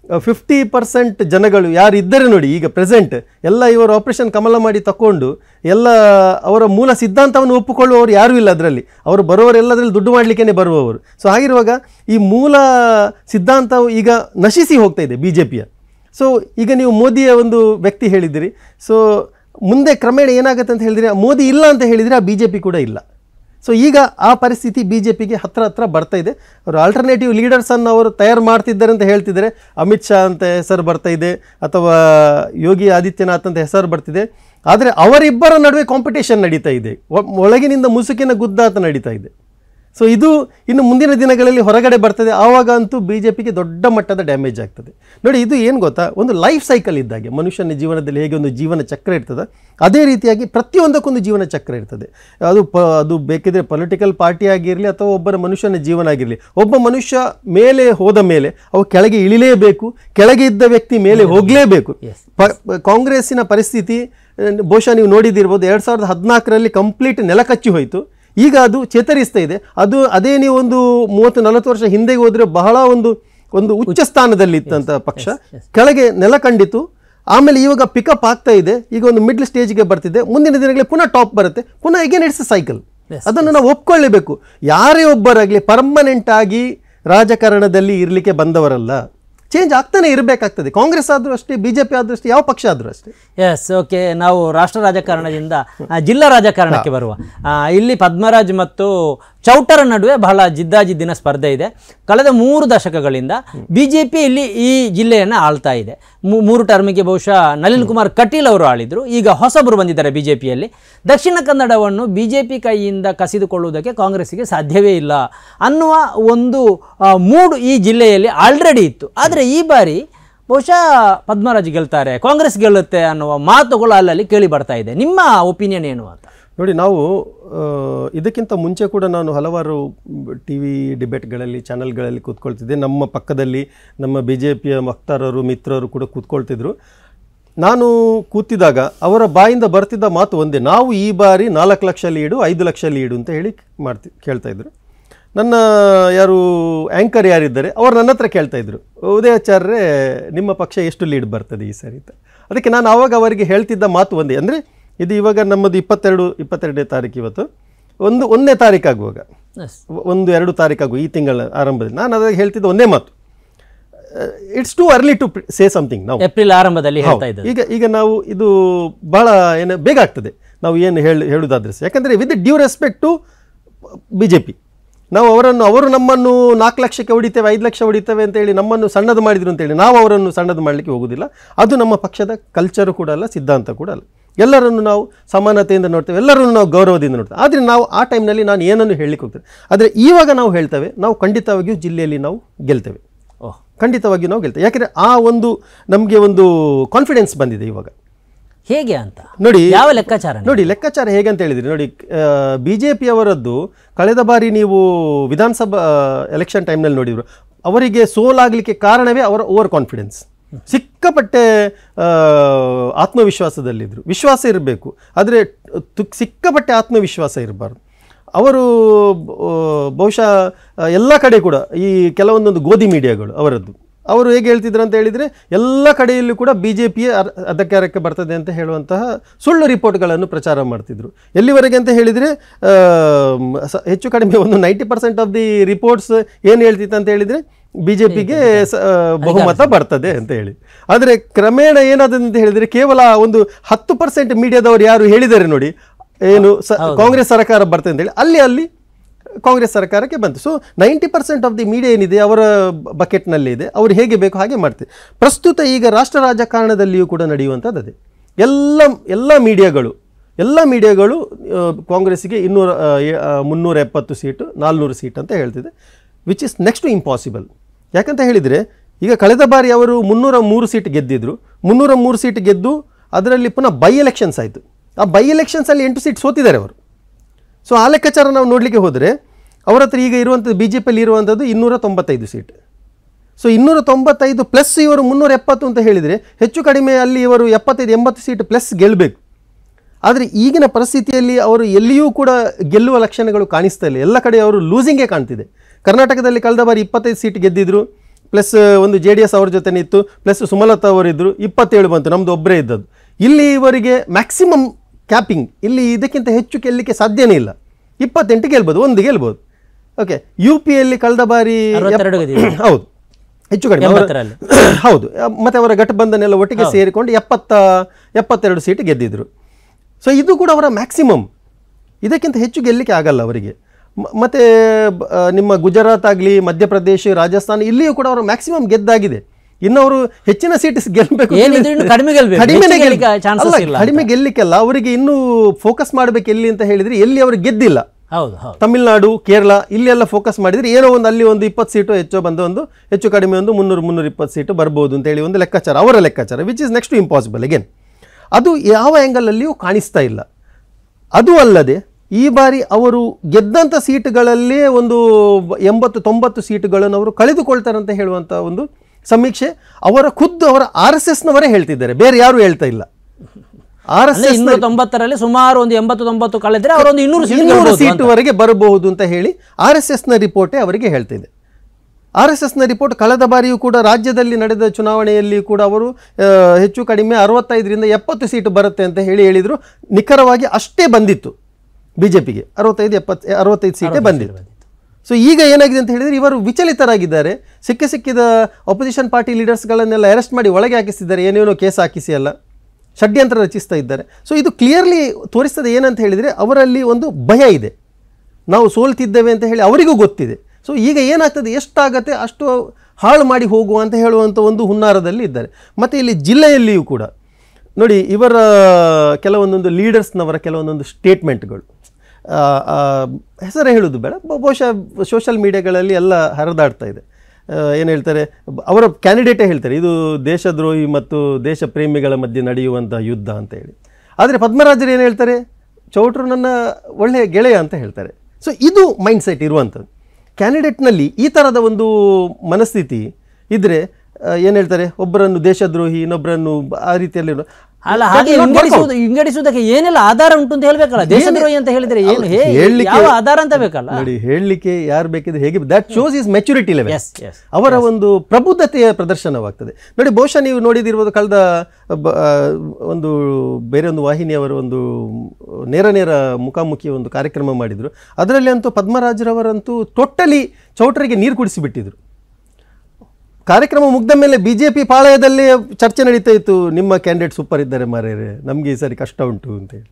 50% ಜನಗಳು ಯಾರು ಇದ್ದರೆ ನೋಡಿ, ಈಗ ಪ್ರೆಸೆಂಟ್ ಎಲ್ಲ ಇವರು ಆಪರೇಷನ್ ಕಮಲ ಮಾಡಿ ತಗೊಂಡು ಎಲ್ಲ ಅವರ ಮೂಲ ಸಿದ್ಧಾಂತವನ್ನು ಒಪ್ಪಿಕೊಳ್ಳುವವರು ಯಾರೂ ಇಲ್ಲ ಅದರಲ್ಲಿ. ಅವರು ಬರುವವರೆಲ್ಲದರಲ್ಲಿ ದುಡ್ಡು ಮಾಡಲಿಕ್ಕೇ ಬರುವವರು. ಸೊ ಹಾಗಿರುವಾಗ ಈ ಮೂಲ ಸಿದ್ಧಾಂತವು ಈಗ ನಶಿಸಿ ಹೋಗ್ತಾ ಇದೆ BJPಯ. ಸೊ ಈಗ ನೀವು ಮೋದಿಯ ಒಂದು ವ್ಯಕ್ತಿ ಹೇಳಿದಿರಿ. ಸೊ ಮುಂದೆ ಕ್ರಮೇಣ ಏನಾಗುತ್ತೆ ಅಂತ ಹೇಳಿದರೆ, ಮೋದಿ ಇಲ್ಲ ಅಂತ ಹೇಳಿದರೆ ಆ BJP ಕೂಡ ಇಲ್ಲ. ಸೊ ಈಗ ಆ ಪರಿಸ್ಥಿತಿ BJPಗೆ ಹತ್ರ ಬರ್ತಾ ಇದೆ. ಅವರು ಆಲ್ಟರ್ನೇಟಿವ್ ಲೀಡರ್ಸನ್ನು ಅವರು ತಯಾರು ಮಾಡ್ತಿದ್ದಾರೆ ಅಂತ ಹೇಳ್ತಿದ್ದಾರೆ. ಅಮಿತ್ ಶಾ ಅಂತ ಹೆಸರು ಬರ್ತಾ ಇದೆ, ಅಥವಾ ಯೋಗಿ ಆದಿತ್ಯನಾಥ್ ಅಂತ ಹೆಸರು ಬರ್ತಿದೆ. ಆದರೆ ಅವರಿಬ್ಬರ ನಡುವೆ ಕಾಂಪಿಟೇಷನ್ ನಡೀತಾ ಇದೆ, ಒಳಗಿನಿಂದ ಮುಸುಕಿನ ಗುದ್ದಾಟ ನಡೀತಾ ಇದೆ. ಸೊ ಇದು ಇನ್ನು ಮುಂದಿನ ದಿನಗಳಲ್ಲಿ ಹೊರಗಡೆ ಬರ್ತದೆ. ಆವಾಗ ಅಂತೂ BJPಗೆ ದೊಡ್ಡ ಮಟ್ಟದ ಡ್ಯಾಮೇಜ್ ಆಗ್ತದೆ. ನೋಡಿ, ಇದು ಏನು ಗೊತ್ತಾ, ಒಂದು ಲೈಫ್ ಸೈಕಲ್ ಇದ್ದಾಗೆ ಮನುಷ್ಯನ ಜೀವನದಲ್ಲಿ ಹೇಗೆ ಒಂದು ಜೀವನ ಚಕ್ರ ಇರ್ತದೆ, ಅದೇ ರೀತಿಯಾಗಿ ಪ್ರತಿಯೊಂದಕ್ಕೊಂದು ಜೀವನ ಚಕ್ರ ಇರ್ತದೆ. ಅದು ಬೇಕಿದ್ರೆ ಪೊಲಿಟಿಕಲ್ ಪಾರ್ಟಿ ಆಗಿರಲಿ ಅಥವಾ ಒಬ್ಬರ ಮನುಷ್ಯನ ಜೀವನ ಆಗಿರಲಿ. ಒಬ್ಬ ಮನುಷ್ಯ ಮೇಲೆ ಹೋದ ಮೇಲೆ ಅವು ಕೆಳಗೆ ಇಳಿಲೇಬೇಕು, ಕೆಳಗೆ ಇದ್ದ ವ್ಯಕ್ತಿ ಮೇಲೆ ಹೋಗಲೇಬೇಕು. ಕಾಂಗ್ರೆಸ್ಸಿನ ಪರಿಸ್ಥಿತಿ ಬಹುಶಃ ನೀವು ನೋಡಿದಿರ್ಬೋದು, 2014ರಲ್ಲಿ ಕಂಪ್ಲೀಟ್ ನೆಲಕಚ್ಚಿ ಹೋಯಿತು. ಈಗ ಅದು ಚೇತರಿಸ್ತಾ ಇದೆ. ಅದೇ ನೀವು ಒಂದು 30-40 ವರ್ಷ ಹಿಂದೆಗೆ ಹೋದರೆ ಬಹಳ ಒಂದು ಉಚ್ಚ ಸ್ಥಾನದಲ್ಲಿ ಇತ್ತಂತ ಪಕ್ಷ ಕೆಳಗೆ ನೆಲ ಕಂಡಿತು. ಆಮೇಲೆ ಇವಾಗ ಪಿಕಪ್ ಆಗ್ತಾ ಇದೆ, ಈಗ ಒಂದು ಮಿಡ್ಲ್ ಸ್ಟೇಜ್ಗೆ ಬರ್ತಿದೆ. ಮುಂದಿನ ದಿನಗಳಲ್ಲಿ ಪುನಃ ಟಾಪ್ ಬರುತ್ತೆ, ಪುನಃ ಅಗೇನ್ ಇಟ್ಸ್ ಸೈಕಲ್. ಅದನ್ನು ನಾವು ಒಪ್ಕೊಳ್ಳೇಬೇಕು. ಯಾರೇ ಒಬ್ಬರಾಗಲಿ ಪರ್ಮನೆಂಟ್ ಆಗಿ ರಾಜಕಾರಣದಲ್ಲಿ ಇರಲಿಕ್ಕೆ ಬಂದವರಲ್ಲ, ಚೇಂಜ್ ಆಗ್ತಾನೆ ಇರಬೇಕಾಗ್ತದೆ. ಕಾಂಗ್ರೆಸ್ ಆದರೂ ಅಷ್ಟೇ, BJP ಆದರೂ ಅಷ್ಟೇ, ಯಾವ ಪಕ್ಷ ಆದರೂ ಅಷ್ಟೇ. Yes, okay. ನಾವು ರಾಷ್ಟ್ರ ರಾಜಕಾರಣದಿಂದ ಜಿಲ್ಲಾ ರಾಜಕಾರಣಕ್ಕೆ ಬರುವ. ಇಲ್ಲಿ ಪದ್ಮರಾಜ್ ಮತ್ತು ಚೌಟರ ನಡುವೆ ಬಹಳ ಜಿದ್ದಾಜಿದ್ದಿನ ಸ್ಪರ್ಧೆ ಇದೆ. ಕಳೆದ 3 ದಶಕಗಳಿಂದ BJP ಇಲ್ಲಿ ಈ ಜಿಲ್ಲೆಯನ್ನು ಆಳ್ತಾ ಇದೆ. 3 ಟರ್ಮಿಗೆ ಬಹುಶಃ ನಳಿನ್ ಕುಮಾರ್ ಕಟೀಲ್ ಅವರು ಆಳಿದ್ರು. ಈಗ ಹೊಸಬರು ಬಂದಿದ್ದಾರೆ BJPಯಲ್ಲಿ. ದಕ್ಷಿಣ ಕನ್ನಡವನ್ನು BJP ಕೈಯಿಂದ ಕಸಿದುಕೊಳ್ಳುವುದಕ್ಕೆ ಕಾಂಗ್ರೆಸ್ಸಿಗೆ ಸಾಧ್ಯವೇ ಇಲ್ಲ ಅನ್ನುವ ಒಂದು ಮೂಡ್ ಈ ಜಿಲ್ಲೆಯಲ್ಲಿ ಆಲ್ರೆಡಿ ಇತ್ತು. ಆದರೆ ಈ ಬಾರಿ ಬಹುಶಃ ಪದ್ಮರಾಜ್ ಗೆಲ್ತಾರೆ, ಕಾಂಗ್ರೆಸ್ ಗೆಲ್ಲುತ್ತೆ ಅನ್ನುವ ಮಾತುಗಳು ಅಲ್ಲಲ್ಲಿ ಕೇಳಿ ಬರ್ತಾ ಇದೆ. ನಿಮ್ಮ ಒಪಿನಿಯನ್ ಏನು ಅಂತ? ನೋಡಿ, ನಾವು ಇದಕ್ಕಿಂತ ಮುಂಚೆ ಕೂಡ ನಾನು ಹಲವಾರು TV ಡಿಬೇಟ್ಗಳಲ್ಲಿ, ಚಾನಲ್ಗಳಲ್ಲಿ ಕೂತ್ಕೊಳ್ತಿದ್ದೆ. ನಮ್ಮ ಪಕ್ಕದಲ್ಲಿ ನಮ್ಮ BJPಯ ವಕ್ತಾರರು, ಮಿತ್ರರು ಕೂಡ ಕೂತ್ಕೊಳ್ತಿದ್ರು. ನಾನು ಕೂತಿದಾಗ ಅವರ ಬಾಯಿಂದ ಬರ್ತಿದ್ದ ಮಾತು ಒಂದೇ, ನಾವು ಈ ಬಾರಿ 4 ಲಕ್ಷ ಲೀಡು, 5 ಲಕ್ಷ ಲೀಡು ಅಂತ ಹೇಳಿ ಕೇಳ್ತಾಯಿದ್ರು. ನನ್ನ ಯಾರು ಆ್ಯಂಕರ್ ಯಾರಿದ್ದಾರೆ ಅವರು ನನ್ನ ಹತ್ರ ಕೇಳ್ತಾಯಿದ್ರು, ಉದಯಾಚಾರ್ಯರೇ ನಿಮ್ಮ ಪಕ್ಷ ಎಷ್ಟು ಲೀಡ್ ಬರ್ತದೆ ಈ ಸರಿ ಅಂತ. ಅದಕ್ಕೆ ನಾನು ಆವಾಗ ಅವರಿಗೆ ಹೇಳ್ತಿದ್ದ ಮಾತು ಒಂದೇ, ಅಂದರೆ ಇದು ಇವಾಗ ನಮ್ಮದು 22ನೇ ತಾರೀಕು, ಇವತ್ತು 1ನೇ ತಾರೀಕು ಆಗುವಾಗ, 1-2 ತಾರೀಕು ಆಗುವ ಈ ತಿಂಗಳ ಆರಂಭದಲ್ಲಿ ನಾನು ಅದಾಗ ಹೇಳ್ತಿದ್ದ ಒಂದೇ ಮಾತು, it's too early to say something. ನಾವು ಏಪ್ರಿಲ್ ಆರಂಭದಲ್ಲಿ ಹೇಳ್ತಾ ಇದ್ದೀವಿ. ಈಗ ನಾವು ಇದು ಭಾಳ ಬೇಗ ಆಗ್ತದೆ. ನಾವು ಏನು ಹೇಳುವುದಾದ್ರೆ, ಯಾಕಂದರೆ with due respect to BJP, ನಾವು ಅವರು ನಮ್ಮನ್ನು 4 ಲಕ್ಷಕ್ಕೆ ಹೊಡಿತೇವೆ 5 ಲಕ್ಷ ಹೊಡಿತೇವೆ ಅಂತೇಳಿ ನಮ್ಮನ್ನು ಸಣ್ಣದು ಮಾಡಿದ್ರು ಅಂತೇಳಿ ನಾವು ಅವರನ್ನು ಸಣ್ಣದು ಮಾಡಲಿಕ್ಕೆ ಹೋಗೋದಿಲ್ಲ. ಅದು ನಮ್ಮ ಪಕ್ಷದ ಕಲ್ಚರು ಕೂಡ ಅಲ್ಲ, ಸಿದ್ಧಾಂತ ಕೂಡ ಅಲ್ಲ. ಎಲ್ಲರನ್ನು ನಾವು ಸಮಾನತೆಯಿಂದ ನೋಡ್ತೇವೆ, ಎಲ್ಲರನ್ನು ನಾವು ಗೌರವದಿಂದ ನೋಡ್ತೇವೆ. ಆದರೆ ನಾವು ಆ ಟೈಮ್ನಲ್ಲಿ ನಾನು ಏನನ್ನು ಹೇಳಲಿಕ್ಕೆ ಹೋಗ್ತೇವೆ. ಆದರೆ ಇವಾಗ ನಾವು ಹೇಳ್ತೇವೆ, ನಾವು ಖಂಡಿತವಾಗಿಯೂ ಜಿಲ್ಲೆಯಲ್ಲಿ ನಾವು ಗೆಲ್ತೇವೆ, ಖಂಡಿತವಾಗಿಯೂ ನಾವು ಗೆಲ್ತೇವೆ. ಯಾಕೆಂದರೆ ಆ ಒಂದು ನಮಗೆ ಒಂದು ಕಾನ್ಫಿಡೆನ್ಸ್ ಬಂದಿದೆ ಇವಾಗ. ಹೇಗೆ ಅಂತ ನೋಡಿ, ಯಾವ ಲೆಕ್ಕಾಚಾರ? ನೋಡಿ ಲೆಕ್ಕಾಚಾರ ಹೇಗೆ ಅಂತ ಹೇಳಿದ್ರಿ, ನೋಡಿ BJP ಅವರದ್ದು ಕಳೆದ ಬಾರಿ ನೀವು ವಿಧಾನಸಭಾ ಎಲೆಕ್ಷನ್ ಟೈಮ್ನಲ್ಲಿ ನೋಡಿದ್ರು, ಅವರಿಗೆ ಸೋಲಾಗಲಿಕ್ಕೆ ಕಾರಣವೇ ಅವರ ಓವರ್ ಕಾನ್ಫಿಡೆನ್ಸ್. ಸಿಕ್ಕಾಪಟ್ಟೆ ಆತ್ಮವಿಶ್ವಾಸದಲ್ಲಿದ್ದರು. ವಿಶ್ವಾಸ ಇರಬೇಕು, ಆದರೆ ಸಿಕ್ಕಾಪಟ್ಟೆ ಆತ್ಮವಿಶ್ವಾಸ ಇರಬಾರ್ದು. ಅವರು ಬಹುಶಃ ಎಲ್ಲ ಕಡೆ ಕೂಡ ಈ ಕೆಲವೊಂದೊಂದು ಗೋಧಿ ಮೀಡಿಯಾಗಳು ಅವರದ್ದು, ಅವರು ಹೇಗೆ ಹೇಳ್ತಿದ್ರು ಅಂತ ಹೇಳಿದರೆ ಎಲ್ಲ ಕಡೆಯಲ್ಲೂ ಕೂಡ BJPಯೇ ಅಧಿಕಾರಕ್ಕೆ ಬರ್ತದೆ ಅಂತ ಹೇಳುವಂತಹ ಸುಳ್ಳು ರಿಪೋರ್ಟ್ಗಳನ್ನು ಪ್ರಚಾರ ಮಾಡ್ತಿದ್ರು. ಎಲ್ಲಿವರೆಗೆ ಅಂತ ಹೇಳಿದರೆ ಹೆಚ್ಚು ಕಡಿಮೆ ಒಂದು 90% ಆಫ್ ದಿ ರಿಪೋರ್ಟ್ಸ್ ಏನು ಹೇಳ್ತಿತ್ತು ಅಂತ ಹೇಳಿದರೆ BJPಗೆ ಬಹುಮತ ಬರ್ತದೆ ಅಂತ ಹೇಳಿ. ಆದರೆ ಕ್ರಮೇಣ ಏನಾದದ್ದು ಅಂತ ಹೇಳಿದರೆ ಕೇವಲ ಒಂದು 10% ಮೀಡಿಯಾದವರು ಯಾರು ಹೇಳಿದ್ದಾರೆ ನೋಡಿ, ಏನು ಕಾಂಗ್ರೆಸ್ ಸರ್ಕಾರ ಬರ್ತದೆ ಅಂತೇಳಿ, ಅಲ್ಲಿ ಕಾಂಗ್ರೆಸ್ ಸರ್ಕಾರಕ್ಕೆ ಬಂತು. ಸೊ 90% ಆಫ್ ದಿ ಮೀಡಿಯಾ ಏನಿದೆ ಅವರ ಬಕೆಟ್ನಲ್ಲಿ ಇದೆ, ಅವರು ಹೇಗೆ ಬೇಕು ಹಾಗೆ ಮಾಡ್ತಾರೆ. ಪ್ರಸ್ತುತ ಈಗ ರಾಷ್ಟ್ರ ರಾಜಕಾರಣದಲ್ಲಿಯೂ ಕೂಡ ನಡೆಯುವಂಥದ್ದು ಅದೇ. ಎಲ್ಲ ಮೀಡಿಯಾಗಳು ಕಾಂಗ್ರೆಸ್ಸಿಗೆ 370 ಸೀಟು 400 ಸೀಟ್ ಅಂತ ಹೇಳ್ತಿದೆ, which is next to impossible. ಯಾಕಂತ ಹೇಳಿದರೆ ಈಗ ಕಳೆದ ಬಾರಿ ಅವರು 303 ಸೀಟ್ ಗೆದ್ದಿದ್ರು, 303 ಸೀಟ್ ಗೆದ್ದು ಅದರಲ್ಲಿ ಪುನಃ ಬೈ ಎಲೆಕ್ಷನ್ಸ್ ಆಯಿತು. ಆ ಬೈ ಎಲೆಕ್ಷನ್ಸಲ್ಲಿ 8 ಸೀಟ್ ಸೋತಿದ್ದಾರೆ ಅವರು. ಸೊ ಆ ಲೆಕ್ಕಾಚಾರ ನಾವು ನೋಡಲಿಕ್ಕೆ ಹೋದರೆ ಅವರ ಹತ್ರ ಈಗ ಇರುವಂಥದ್ದು BJPಯಲ್ಲಿ ಇರುವಂಥದ್ದು 295 ಸೀಟ್. ಸೊ 295 ಪ್ಲಸ್ ಇವರು 370 ಅಂತ ಹೇಳಿದರೆ ಹೆಚ್ಚು ಕಡಿಮೆ ಅಲ್ಲಿ ಇವರು 75-80 ಸೀಟ್ ಪ್ಲಸ್ ಗೆಲ್ಲಬೇಕು. ಆದರೆ ಈಗಿನ ಪರಿಸ್ಥಿತಿಯಲ್ಲಿ ಅವರು ಎಲ್ಲಿಯೂ ಕೂಡ ಗೆಲ್ಲುವ ಲಕ್ಷಣಗಳು ಕಾಣಿಸ್ತಾ ಇಲ್ಲ. ಎಲ್ಲ ಕಡೆ ಅವರು ಲೂಸಿಂಗೇ ಕಾಣ್ತಿದೆ. ಕರ್ನಾಟಕದಲ್ಲಿ ಕಳೆದ ಬಾರಿ 25 ಸೀಟ್ ಗೆದ್ದಿದ್ರು, ಪ್ಲಸ್ ಒಂದು JDS ಅವ್ರ ಜೊತೆ ಇತ್ತು, ಪ್ಲಸ್ ಸುಮಲತಾ ಅವರಿದ್ದರು, 27 ಬಂತು, ನಮ್ಮದು ಒಬ್ಬರೇ ಇದ್ದದ್ದು. ಇಲ್ಲಿ ಇವರಿಗೆ ಮ್ಯಾಕ್ಸಿಮಮ್ ಕ್ಯಾಪಿಂಗ್, ಇಲ್ಲಿ ಇದಕ್ಕಿಂತ ಹೆಚ್ಚು ಗೆಲ್ಲಲಿಕ್ಕೆ ಸಾಧ್ಯನೇ ಇಲ್ಲ. 28 ಗೆಲ್ಬೋದು, 1 ಗೆಲ್ಬೋದು. ಓಕೆ, UPಯಲ್ಲಿ ಕಳೆದ ಬಾರಿ ಹೌದು ಹೆಚ್ಚು ಕಡಿಮೆ ಹೌದು, ಮತ್ತು ಅವರ ಗಠಬಂಧನ ಎಲ್ಲ ಒಟ್ಟಿಗೆ ಸೇರಿಕೊಂಡು 72 ಸೀಟ್ ಗೆದ್ದಿದ್ರು. ಸೊ ಇದು ಕೂಡ ಅವರ ಮ್ಯಾಕ್ಸಿಮಮ್, ಇದಕ್ಕಿಂತ ಹೆಚ್ಚು ಗೆಲ್ಲಲಿಕ್ಕೆ ಆಗಲ್ಲ ಅವರಿಗೆ. ಮತ್ತು ನಿಮ್ಮ ಗುಜರಾತ್ ಆಗಲಿ, ಮಧ್ಯಪ್ರದೇಶ, ರಾಜಸ್ಥಾನ ಇಲ್ಲಿಯೂ ಕೂಡ ಅವರು ಮ್ಯಾಕ್ಸಿಮಮ್ ಗೆದ್ದಾಗಿದೆ. ಇನ್ನು ಅವರು ಹೆಚ್ಚಿನ ಸೀಟ್ ಗೆಲ್ಲಬೇಕು, ಕಡಿಮೆ ಗೆಲ್ಲಲಿಕ್ಕೆಲ್ಲ ಅವರಿಗೆ ಇನ್ನೂ ಫೋಕಸ್ ಮಾಡಬೇಕು. ಎಲ್ಲಿ ಅಂತ ಹೇಳಿದರೆ ಎಲ್ಲಿ ಅವರು ಗೆದ್ದಿಲ್ಲ, ತಮಿಳುನಾಡು, ಕೇರಳ ಇಲ್ಲೆಲ್ಲ ಫೋಕಸ್ ಮಾಡಿದರೆ ಏನೋ ಒಂದು ಅಲ್ಲಿ ಒಂದು 20 ಸೀಟು ಹೆಚ್ಚು ಬಂದು ಒಂದು ಹೆಚ್ಚು ಕಡಿಮೆ ಒಂದು 300-320 ಸೀಟು ಬರ್ಬೋದು ಅಂತೇಳಿ ಒಂದು ಲೆಕ್ಕಾಚಾರ, ಅವರ ಲೆಕ್ಕಾಚಾರ, which is next to impossible again. ಅದು ಯಾವ ಆ್ಯಂಗಲಲ್ಲಿಯೂ ಕಾಣಿಸ್ತಾ ಇಲ್ಲ. ಅದು ಅಲ್ಲದೆ ಈ ಬಾರಿ ಅವರು ಗೆದ್ದಂಥ ಸೀಟುಗಳಲ್ಲೇ ಒಂದು 80-90 ಸೀಟುಗಳನ್ನು ಅವರು ಕಳೆದುಕೊಳ್ತಾರೆ ಅಂತ ಹೇಳುವಂಥ ಒಂದು ಸಮೀಕ್ಷೆ ಅವರ RSSನವರೇ ಹೇಳ್ತಿದ್ದಾರೆ, ಬೇರೆ ಯಾರು ಹೇಳ್ತಾ ಇಲ್ಲ. RSS 90ರಲ್ಲಿ ಸುಮಾರು ಒಂದು 80-90 ಕಳೆದ್ರೆ ಅವರೊಂದು 200 ಸೀಟುವರೆಗೆ ಬರಬಹುದು ಅಂತ ಹೇಳಿ RSSನ ರಿಪೋರ್ಟೇ ಅವರಿಗೆ ಹೇಳ್ತಿದೆ. RSSನ ರಿಪೋರ್ಟ್ ಕಳೆದ ಬಾರಿಯೂ ಕೂಡ ರಾಜ್ಯದಲ್ಲಿ ನಡೆದ ಚುನಾವಣೆಯಲ್ಲಿ ಕೂಡ ಅವರು ಹೆಚ್ಚು ಕಡಿಮೆ 65-70 ಸೀಟು ಬರುತ್ತೆ ಅಂತ ಹೇಳಿದರು. ನಿಖರವಾಗಿ ಅಷ್ಟೇ ಬಂದಿತ್ತು BJPಗೆ, 65 ಸೀಟೇ ಬಂದಿತ್ತು. ಸೊ ಈಗ ಏನಾಗಿದೆ ಅಂತ ಹೇಳಿದರೆ ಇವರು ವಿಚಲಿತರಾಗಿದ್ದಾರೆ. ಸಿಕ್ಕಿದ ಅಪೋಸಿಷನ್ ಪಾರ್ಟಿ ಲೀಡರ್ಸ್ಗಳನ್ನೆಲ್ಲ ಅರೆಸ್ಟ್ ಮಾಡಿ ಒಳಗೆ ಹಾಕಿಸಿದ್ದಾರೆ, ಏನೇನೋ ಕೇಸ್ ಹಾಕಿಸಿ ಎಲ್ಲ ಷಡ್ಯಂತ್ರ ರಚಿಸ್ತಾ ಇದ್ದಾರೆ. ಸೊ ಇದು ಕ್ಲಿಯರ್ಲಿ ತೋರಿಸ್ತದೆ ಏನಂತ ಹೇಳಿದರೆ ಅವರಲ್ಲಿ ಒಂದು ಭಯ ಇದೆ, ನಾವು ಸೋಲ್ತಿದ್ದೇವೆ ಅಂತ ಹೇಳಿ ಅವರಿಗೂ ಗೊತ್ತಿದೆ. ಸೊ ಈಗ ಏನಾಗ್ತದೆ, ಎಷ್ಟಾಗತ್ತೆ ಅಷ್ಟು ಹಾಳು ಮಾಡಿ ಹೋಗುವ ಅಂತ ಹೇಳುವಂಥ ಒಂದು ಹುನ್ನಾರದಲ್ಲಿ ಇದ್ದಾರೆ. ಮತ್ತು ಇಲ್ಲಿ ಜಿಲ್ಲೆಯಲ್ಲಿಯೂ ಕೂಡ ನೋಡಿ, ಇವರ ಕೆಲವೊಂದೊಂದು ಲೀಡರ್ಸ್ನವರ ಕೆಲವೊಂದೊಂದು ಸ್ಟೇಟ್ಮೆಂಟ್ಗಳು, ಹೆಸರೇ ಹೇಳೋದು ಬೇಡ, ಬಹುಶಃ ಸೋಷಿಯಲ್ ಮೀಡಿಯಾಗಳಲ್ಲಿ ಎಲ್ಲ ಹರಿದಾಡ್ತಾ ಇದೆ. ಏನು ಹೇಳ್ತಾರೆ, ಅವರ ಕ್ಯಾಂಡಿಡೇಟೇ ಹೇಳ್ತಾರೆ ಇದು ದೇಶದ್ರೋಹಿ ಮತ್ತು ದೇಶ ಪ್ರೇಮಿಗಳ ಮಧ್ಯೆ ನಡೆಯುವಂಥ ಯುದ್ಧ ಅಂತ ಹೇಳಿ. ಆದರೆ ಪದ್ಮರಾಜರು ಏನು ಹೇಳ್ತಾರೆ, ಚೌಟ್ರು ನನ್ನ ಒಳ್ಳೆಯ ಗೆಳೆಯ ಅಂತ ಹೇಳ್ತಾರೆ. ಸೊ ಇದು ಮೈಂಡ್ಸೆಟ್ ಇರುವಂಥದ್ದು. ಕ್ಯಾಂಡಿಡೇಟ್ನಲ್ಲಿ ಈ ಥರದ ಒಂದು ಮನಸ್ಥಿತಿ ಇದ್ದರೆ ಏನು ಹೇಳ್ತಾರೆ, ಒಬ್ಬರನ್ನು ದೇಶದ್ರೋಹಿ, ಇನ್ನೊಬ್ಬರನ್ನು ಆ ರೀತಿಯಲ್ಲಿ ಅಲ್ಲ, ಹಾಗೆ ವಿಂಗಡಿಸುವುದಕ್ಕೆ ಏನೆಲ್ಲ ಆಧಾರ ಉಂಟು ಅಂತ ಹೇಳ್ಬೇಕಲ್ಲ. ದೇಶದ್ರೋಹಿ ಅಂತ ಹೇಳಿದ್ರೆ ಏನು, ಯಾವ ಆಧಾರ ಅಂತ ಬೇಕಲ್ಲ. ನೋಡಿ, ಹೇಳಲಿಕ್ಕೆ ಯಾರು ಬೇಕಿದ್ರೆ ಹೇಗೆ, that shows is maturity level, ಅವರ ಒಂದು ಪ್ರಬುದ್ಧತೆಯ ಪ್ರದರ್ಶನವಾಗ್ತದೆ. ನೋಡಿ, ಬಹುಶಃ ನೀವು ನೋಡಿದಿರ್ಬೋದು, ಕಳೆದ ಒಂದು ಬೇರೆ ಒಂದು ವಾಹಿನಿಯವರು ಒಂದು ನೇರ ಮುಖಾಮುಖಿ ಒಂದು ಕಾರ್ಯಕ್ರಮ ಮಾಡಿದರು. ಅದರಲ್ಲಿ ಅಂತೂ ಪದ್ಮರಾಜರವರಂತೂ ಟೋಟಲಿ ಚೌಟ್ರಿಗೆ ನೀರು ಕುಡಿಸಿಬಿಟ್ಟಿದ್ರು. ಕಾರ್ಯಕ್ರಮ ಮುಗ್ದ ಮೇಲೆ ಬಿಜೆಪಿ ಪಾಳಯದಲ್ಲಿ ಚರ್ಚೆ ನಡೀತಾ ಇತ್ತು, ನಿಮ್ಮ ಕ್ಯಾಂಡಿಡೇಟ್ ಸೂಪರ್ ಇದ್ದಾರೆ ಮಾರೇರೆ, ನಮ್ಗೆ ಈ ಸರಿ ಕಷ್ಟ ಉಂಟು ಅಂತ ಹೇಳಿ.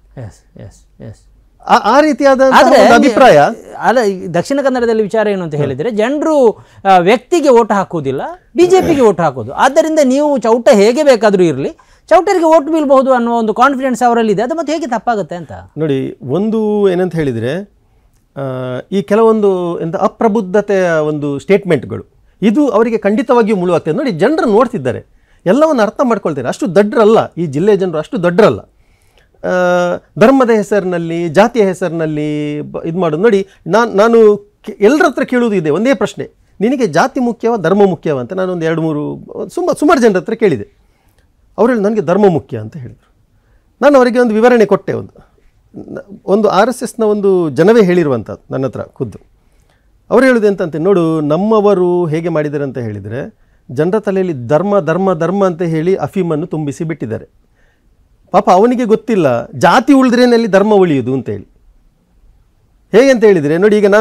ಆ ರೀತಿಯಾದ ಅಭಿಪ್ರಾಯ ಅಲ್ಲ. ದಕ್ಷಿಣ ಕನ್ನಡದಲ್ಲಿ ವಿಚಾರ ಏನು ಅಂತ ಹೇಳಿದ್ರೆ, ಜನರು ವ್ಯಕ್ತಿಗೆ ಓಟ್ ಹಾಕುವುದಿಲ್ಲ, ಬಿಜೆಪಿಗೆ ಓಟ್ ಹಾಕೋದು. ಆದ್ದರಿಂದ ನೀವು ಚೌಟ ಹೇಗೆ ಬೇಕಾದರೂ ಇರಲಿ, ಚೌಟರಿಗೆ ಓಟ್ ಬೀಳ್ಬಹುದು ಅನ್ನೋ ಒಂದು ಕಾನ್ಫಿಡೆನ್ಸ್ ಅವರಲ್ಲಿದೆ. ಅದು ಮತ್ತೆ ಹೇಗೆ ತಪ್ಪಾಗುತ್ತೆ ಅಂತ ನೋಡಿ. ಒಂದು ಏನಂತ ಹೇಳಿದರೆ, ಈ ಕೆಲವೊಂದು ಎಂಥ ಅಪ್ರಬುದ್ಧತೆಯ ಒಂದು ಸ್ಟೇಟ್ಮೆಂಟ್ಗಳು ಇದು ಅವರಿಗೆ ಖಂಡಿತವಾಗಿಯೂ ಮುಳುವಾಗ್ತದೆ. ನೋಡಿ, ಜನರು ನೋಡ್ತಿದ್ದಾರೆ, ಎಲ್ಲವನ್ನು ಅರ್ಥ ಮಾಡ್ಕೊಳ್ತಾರೆ. ಅಷ್ಟು ದಡ್ಡರಲ್ಲ ಈ ಜಿಲ್ಲೆಯ ಜನರು, ಅಷ್ಟು ದಡ್ಡರಲ್ಲ. ಧರ್ಮದ ಹೆಸರಿನಲ್ಲಿ, ಜಾತಿಯ ಹೆಸರಿನಲ್ಲಿ ಇದು ಮಾಡೋದು ನೋಡಿ. ನಾನು ಎಲ್ಲರ ಹತ್ರ ಕೇಳುವುದು ಇದೆ, ಒಂದೇ ಪ್ರಶ್ನೆ, ನಿನಗೆ ಜಾತಿ ಮುಖ್ಯವ ಧರ್ಮ ಮುಖ್ಯವ ಅಂತ. ನಾನೊಂದು 2-3 ಸುಮಾರು ಜನರ ಹತ್ರ ಕೇಳಿದೆ. ಅವರು ಹೇಳಿ ನನಗೆ ಧರ್ಮ ಮುಖ್ಯ ಅಂತ ಹೇಳಿದರು. ನಾನು ಅವರಿಗೆ ಒಂದು ವಿವರಣೆ ಕೊಟ್ಟೆ. ಒಂದು RSSನ ಒಂದು ಜನವೇ ಹೇಳಿರುವಂಥದ್ದು ನನ್ನ ಹತ್ರ ಖುದ್ದು. ಅವರು ಹೇಳೋದು ಎಂತಂತೆ, ನೋಡು ನಮ್ಮವರು ಹೇಗೆ ಮಾಡಿದ್ದಾರೆ ಅಂತ ಹೇಳಿದರೆ, ಜನರ ತಲೆಯಲ್ಲಿ ಧರ್ಮ ಧರ್ಮ ಧರ್ಮ ಅಂತ ಹೇಳಿ ಅಫೀಮನ್ನು ತುಂಬಿಸಿ ಬಿಟ್ಟಿದ್ದಾರೆ. ಪಾಪ ಅವನಿಗೆ ಗೊತ್ತಿಲ್ಲ ಜಾತಿ ಉಳಿದ್ರೇನಲ್ಲಿ ಧರ್ಮ ಉಳಿಯುವುದು ಅಂತೇಳಿ. ಹೇಗೆ ಅಂತ ಹೇಳಿದರೆ ನೋಡಿ, ಈಗ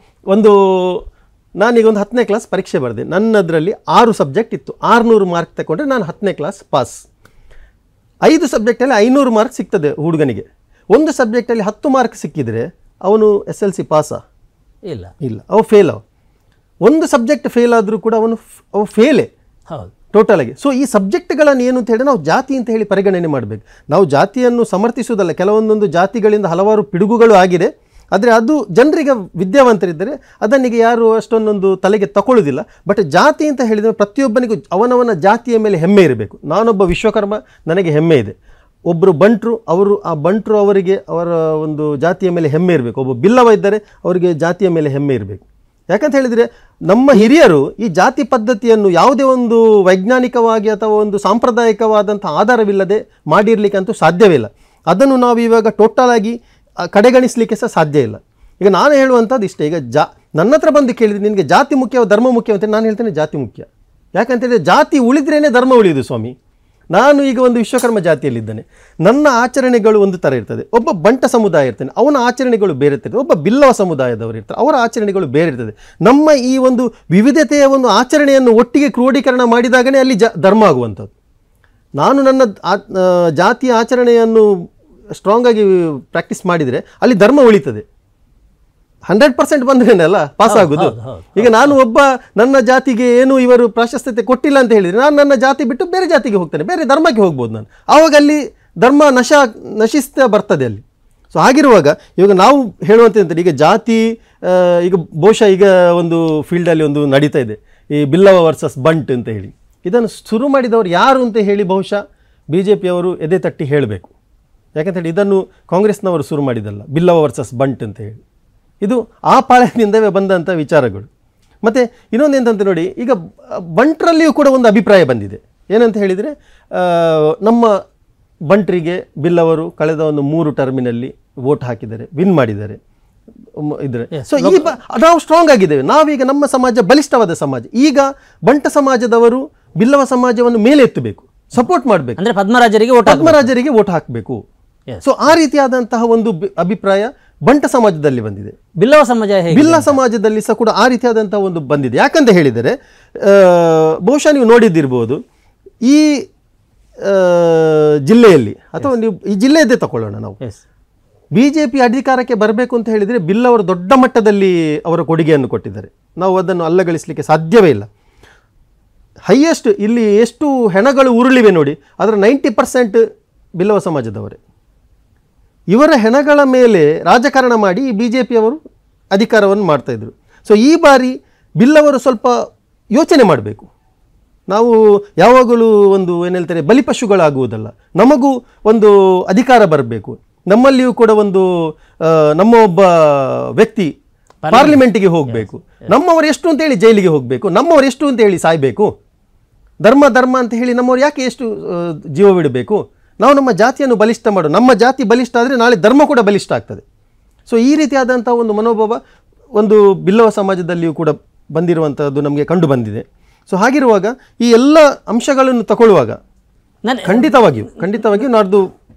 ನಾನೀಗ ಒಂದು 10ನೇ ಕ್ಲಾಸ್ ಪರೀಕ್ಷೆ ಬರೆದೆ. ನನ್ನದರಲ್ಲಿ 6 ಸಬ್ಜೆಕ್ಟ್ ಇತ್ತು. 600 ಮಾರ್ಕ್ ತಗೊಂಡ್ರೆ ನಾನು 10ನೇ ಕ್ಲಾಸ್ ಪಾಸ್. 5 ಸಬ್ಜೆಕ್ಟಲ್ಲಿ 500 ಮಾರ್ಕ್ ಸಿಗ್ತದೆ ಹುಡುಗನಿಗೆ. ಒಂದು ಸಬ್ಜೆಕ್ಟಲ್ಲಿ 10 ಮಾರ್ಕ್ ಸಿಕ್ಕಿದರೆ ಅವನು SLC ಪಾಸಾ? ಇಲ್ಲ, ಅವ ಫೇಲ್. ಒಂದು ಸಬ್ಜೆಕ್ಟ್ ಫೇಲ್ ಆದರೂ ಕೂಡ ಅವ ಫೇಲೇ ಟೋಟಲಾಗಿ. ಸೊ ಈ ಸಬ್ಜೆಕ್ಟ್ಗಳನ್ನು ಏನು ಅಂತ ಹೇಳಿ ನಾವು ಜಾತಿ ಅಂತ ಹೇಳಿ ಪರಿಗಣನೆ ಮಾಡಬೇಕು. ನಾವು ಜಾತಿಯನ್ನು ಸಮರ್ಥಿಸುವುದಲ್ಲ, ಕೆಲವೊಂದೊಂದು ಜಾತಿಗಳಿಂದ ಹಲವಾರು ಪಿಡುಗುಗಳು ಆಗಿದೆ. ಆದರೆ ಅದು ಜನರಿಗೆ ವಿದ್ಯಾವಂತರಿದ್ದರೆ ಅದನ್ನಿಗೆ ಯಾರು ಅಷ್ಟೊಂದೊಂದು ತಲೆಗೆ ತಗೊಳ್ಳೋದಿಲ್ಲ. ಬಟ್ ಜಾತಿ ಅಂತ ಹೇಳಿದರೆ ಪ್ರತಿಯೊಬ್ಬನಿಗೂ ಅವನವನ ಜಾತಿಯ ಮೇಲೆ ಹೆಮ್ಮೆ ಇರಬೇಕು. ನಾನೊಬ್ಬ ವಿಶ್ವಕರ್ಮ, ನನಗೆ ಹೆಮ್ಮೆ ಇದೆ. ಒಬ್ಬರು ಬಂಟರು, ಅವರಿಗೆ ಅವರ ಒಂದು ಜಾತಿಯ ಮೇಲೆ ಹೆಮ್ಮೆ ಇರಬೇಕು. ಒಬ್ಬ ಬಿಲ್ಲವ ಇದ್ದರೆ ಅವರಿಗೆ ಜಾತಿಯ ಮೇಲೆ ಹೆಮ್ಮೆ ಇರಬೇಕು. ಯಾಕಂತ ಹೇಳಿದರೆ ನಮ್ಮ ಹಿರಿಯರು ಈ ಜಾತಿ ಪದ್ಧತಿಯನ್ನು ಯಾವುದೇ ಒಂದು ವೈಜ್ಞಾನಿಕವಾಗಿ ಅಥವಾ ಒಂದು ಸಾಂಪ್ರದಾಯಿಕವಾದಂಥ ಆಧಾರವಿಲ್ಲದೆ ಮಾಡಿರಲಿಕ್ಕೆ ಅಂತೂ ಸಾಧ್ಯವೇ ಇಲ್ಲ. ಅದನ್ನು ನಾವು ಇವಾಗ ಟೋಟಲಾಗಿ ಕಡೆಗಣಿಸಲಿಕ್ಕೆ ಸಹ ಸಾಧ್ಯ ಇಲ್ಲ. ಈಗ ನಾನು ಹೇಳುವಂಥದ್ದು ಇಷ್ಟೇ. ಈಗ ನನ್ನ ಹತ್ರ ಬಂದು ಕೇಳಿದ್ರೆ ನಿನಗೆ ಜಾತಿ ಮುಖ್ಯ ಧರ್ಮ ಮುಖ್ಯ ಅಂತ, ನಾನು ಹೇಳ್ತೇನೆ ಜಾತಿ ಮುಖ್ಯ. ಯಾಕಂತೇಳಿದರೆ ಜಾತಿ ಉಳಿದ್ರೇ ಧರ್ಮ ಉಳಿಯುವುದು ಸ್ವಾಮಿ. ನಾನು ಈಗ ಒಂದು ವಿಶ್ವಕರ್ಮ ಜಾತಿಯಲ್ಲಿದ್ದೇನೆ, ನನ್ನ ಆಚರಣೆಗಳು ಒಂದು ಥರ ಇರ್ತದೆ. ಒಬ್ಬ ಬಂಟ ಸಮುದಾಯ ಇರ್ತಾನೆ, ಅವನ ಆಚರಣೆಗಳು ಬೇರೆ ಇರ್ತದೆ. ಒಬ್ಬ ಬಿಲ್ಲವ ಸಮುದಾಯದವರು ಇರ್ತಾರೆ, ಅವರ ಆಚರಣೆಗಳು ಬೇರೆ ಇರ್ತದೆ. ನಮ್ಮ ಈ ಒಂದು ವಿವಿಧತೆಯ ಒಂದು ಆಚರಣೆಯನ್ನು ಒಟ್ಟಿಗೆ ಕ್ರೋಢೀಕರಣ ಮಾಡಿದಾಗಲೇ ಅಲ್ಲಿ ಧರ್ಮ ಆಗುವಂಥದ್ದು. ನಾನು ನನ್ನ ಜಾತಿಯ ಆಚರಣೆಯನ್ನು ಸ್ಟ್ರಾಂಗ್ ಆಗಿ ಪ್ರಾಕ್ಟೀಸ್ ಮಾಡಿದರೆ ಅಲ್ಲಿ ಧರ್ಮ ಉಳಿತದೆ. 100% ಬಂದ್ರೇನಲ್ಲ ಪಾಸ್ ಆಗೋದು. ಈಗ ನಾನು ಒಬ್ಬ ನನ್ನ ಜಾತಿಗೆ ಏನು ಇವರು ಪ್ರಾಶಸ್ತ್ಯತೆ ಕೊಟ್ಟಿಲ್ಲ ಅಂತ ಹೇಳಿದರೆ ನಾನು ನನ್ನ ಜಾತಿ ಬಿಟ್ಟು ಬೇರೆ ಜಾತಿಗೆ ಹೋಗ್ತೇನೆ, ಬೇರೆ ಧರ್ಮಕ್ಕೆ ಹೋಗ್ಬೋದು ನಾನು. ಆವಾಗ ಅಲ್ಲಿ ಧರ್ಮ ನಶಿಸ್ತಾ ಬರ್ತದೆ ಅಲ್ಲಿ. ಸೊ ಹಾಗಿರುವಾಗ ಇವಾಗ ನಾವು ಹೇಳುವಂಥದ್ದು ಈಗ ಜಾತಿ, ಈಗ ಬಹುಶಃ ಈಗ ಒಂದು ಫೀಲ್ಡಲ್ಲಿ ಒಂದು ನಡೀತಾ ಇದೆ, ಈ ಬಿಲ್ಲವ ವರ್ಸಸ್ ಬಂಟ್ ಅಂತ ಹೇಳಿ. ಇದನ್ನು ಶುರು ಮಾಡಿದವರು ಯಾರು ಅಂತ ಹೇಳಿ ಬಹುಶಃ BJPಯವರು ಎದೆ ತಟ್ಟಿ ಹೇಳಬೇಕು. ಯಾಕಂತೇಳಿ ಇದನ್ನು ಕಾಂಗ್ರೆಸ್ನವರು ಶುರು ಮಾಡಿದಲ್ಲ, ಬಿಲ್ಲವ ವರ್ಸಸ್ ಬಂಟ್ ಅಂತ ಹೇಳಿ. ಇದು ಆ ಪಾಳ್ಯದಿಂದವೇ ಬಂದಂಥ ವಿಚಾರಗಳು. ಮತ್ತು ಇನ್ನೊಂದು ಎಂತಂತ ನೋಡಿ, ಈಗ ಬಂಟ್ರಲ್ಲಿಯೂ ಕೂಡ ಒಂದು ಅಭಿಪ್ರಾಯ ಬಂದಿದೆ. ಏನಂತ ಹೇಳಿದರೆ, ನಮ್ಮ ಬಂಟ್ರಿಗೆ ಬಿಲ್ಲವರು ಕಳೆದ ಒಂದು 3 ಟರ್ಮಿನಲ್ಲಿ ವೋಟ್ ಹಾಕಿದ್ದಾರೆ, ವಿನ್ ಮಾಡಿದ್ದಾರೆ ಇದ್ರೆ. ಸೊ ನಾವು ಸ್ಟ್ರಾಂಗ್ ಆಗಿದ್ದೇವೆ. ನಾವೀಗ ನಮ್ಮ ಸಮಾಜ ಬಲಿಷ್ಠವಾದ ಸಮಾಜ. ಈಗ ಬಂಟ ಸಮಾಜದವರು ಬಿಲ್ಲವ ಸಮಾಜವನ್ನು ಮೇಲೆ ಎತ್ತಬೇಕು, ಸಪೋರ್ಟ್ ಮಾಡಬೇಕು, ಅಂದರೆ ಪದ್ಮರಾಜರಿಗೆ ವೋಟ್ ಹಾಕಬೇಕು. ಸೊ ಆ ರೀತಿಯಾದಂತಹ ಒಂದು ಅಭಿಪ್ರಾಯ ಬಂಟ ಸಮಾಜದಲ್ಲಿ ಬಂದಿದೆ. ಬಿಲ್ಲ ಸಮಾಜದಲ್ಲಿ ಸಹ ಕೂಡ ಆ ರೀತಿಯಾದಂತಹ ಒಂದು ಬಂದಿದೆ. ಯಾಕಂತ ಹೇಳಿದರೆ ಬಹುಶಃ ನೀವು ನೋಡಿದ್ದಿರ್ಬೋದು, ಈ ಜಿಲ್ಲೆಯಲ್ಲಿ ಅಥವಾ ನೀವು ಈ ಜಿಲ್ಲೆಯದ್ದೇ ತಗೊಳ್ಳೋಣ ನಾವು, BJP ಅಧಿಕಾರಕ್ಕೆ ಬರಬೇಕು ಅಂತ ಹೇಳಿದರೆ ಬಿಲ್ಲವರು ದೊಡ್ಡ ಮಟ್ಟದಲ್ಲಿ ಅವರ ಕೊಡುಗೆಯನ್ನು ಕೊಟ್ಟಿದ್ದಾರೆ. ನಾವು ಅದನ್ನು ಅಲ್ಲಗಳಿಸಲಿಕ್ಕೆ ಸಾಧ್ಯವೇ ಇಲ್ಲ. ಹೈಯೆಸ್ಟ್ ಇಲ್ಲಿ ಎಷ್ಟು ಹೆಣಗಳು ಉರುಳಿವೆ ನೋಡಿ, ಅದರ 90% ಬಿಲ್ಲವ ಸಮಾಜದವರೇ. ಇವರ ಹೆಣಗಳ ಮೇಲೆ ರಾಜಕಾರಣ ಮಾಡಿ BJPಯವರು ಅಧಿಕಾರವನ್ನು ಮಾಡ್ತಾಯಿದ್ರು. ಸೊ ಈ ಬಾರಿ ಬಿಲ್ಲವರು ಸ್ವಲ್ಪ ಯೋಚನೆ ಮಾಡಬೇಕು. ನಾವು ಯಾವಾಗಲೂ ಒಂದು ಏನು ಹೇಳ್ತಾರೆ ಬಲಿಪಶುಗಳಾಗುವುದಲ್ಲ, ನಮಗೂ ಒಂದು ಅಧಿಕಾರ ಬರಬೇಕು. ನಮ್ಮಲ್ಲಿಯೂ ಕೂಡ ಒಂದು ನಮ್ಮ ಒಬ್ಬ ವ್ಯಕ್ತಿ ಪಾರ್ಲಿಮೆಂಟಿಗೆ ಹೋಗಬೇಕು. ನಮ್ಮವರು ಎಷ್ಟು ಅಂತ ಹೇಳಿ ಜೈಲಿಗೆ ಹೋಗಬೇಕು, ನಮ್ಮವರು ಎಷ್ಟು ಅಂತ ಹೇಳಿ ಸಾಯಬೇಕು. ಧರ್ಮ ಧರ್ಮ ಅಂತ ಹೇಳಿ ನಮ್ಮವರು ಯಾಕೆ ಎಷ್ಟು ಜೀವ ಬಿಡಬೇಕು? ನಾವು ನಮ್ಮ ಜಾತಿಯನ್ನು ಬಲಿಷ್ಠ ಮಾಡು. ನಮ್ಮ ಜಾತಿ ಬಲಿಷ್ಠ ಆದರೆ ನಾಳೆ ಧರ್ಮ ಕೂಡ ಬಲಿಷ್ಠ ಆಗ್ತದೆ. ಸೊ ಈ ರೀತಿಯಾದಂಥ ಒಂದು ಮನೋಭಾವ ಒಂದು ಬಿಲ್ಲವ ಸಮಾಜದಲ್ಲಿಯೂ ಕೂಡ ಬಂದಿರುವಂಥದ್ದು ನಮಗೆ ಕಂಡು ಬಂದಿದೆ. ಸೊ ಹಾಗಿರುವಾಗ ಈ ಎಲ್ಲ ಅಂಶಗಳನ್ನು ತಗೊಳ್ಳುವಾಗ ಖಂಡಿತವಾಗಿಯೂ ನಾಡ್ದು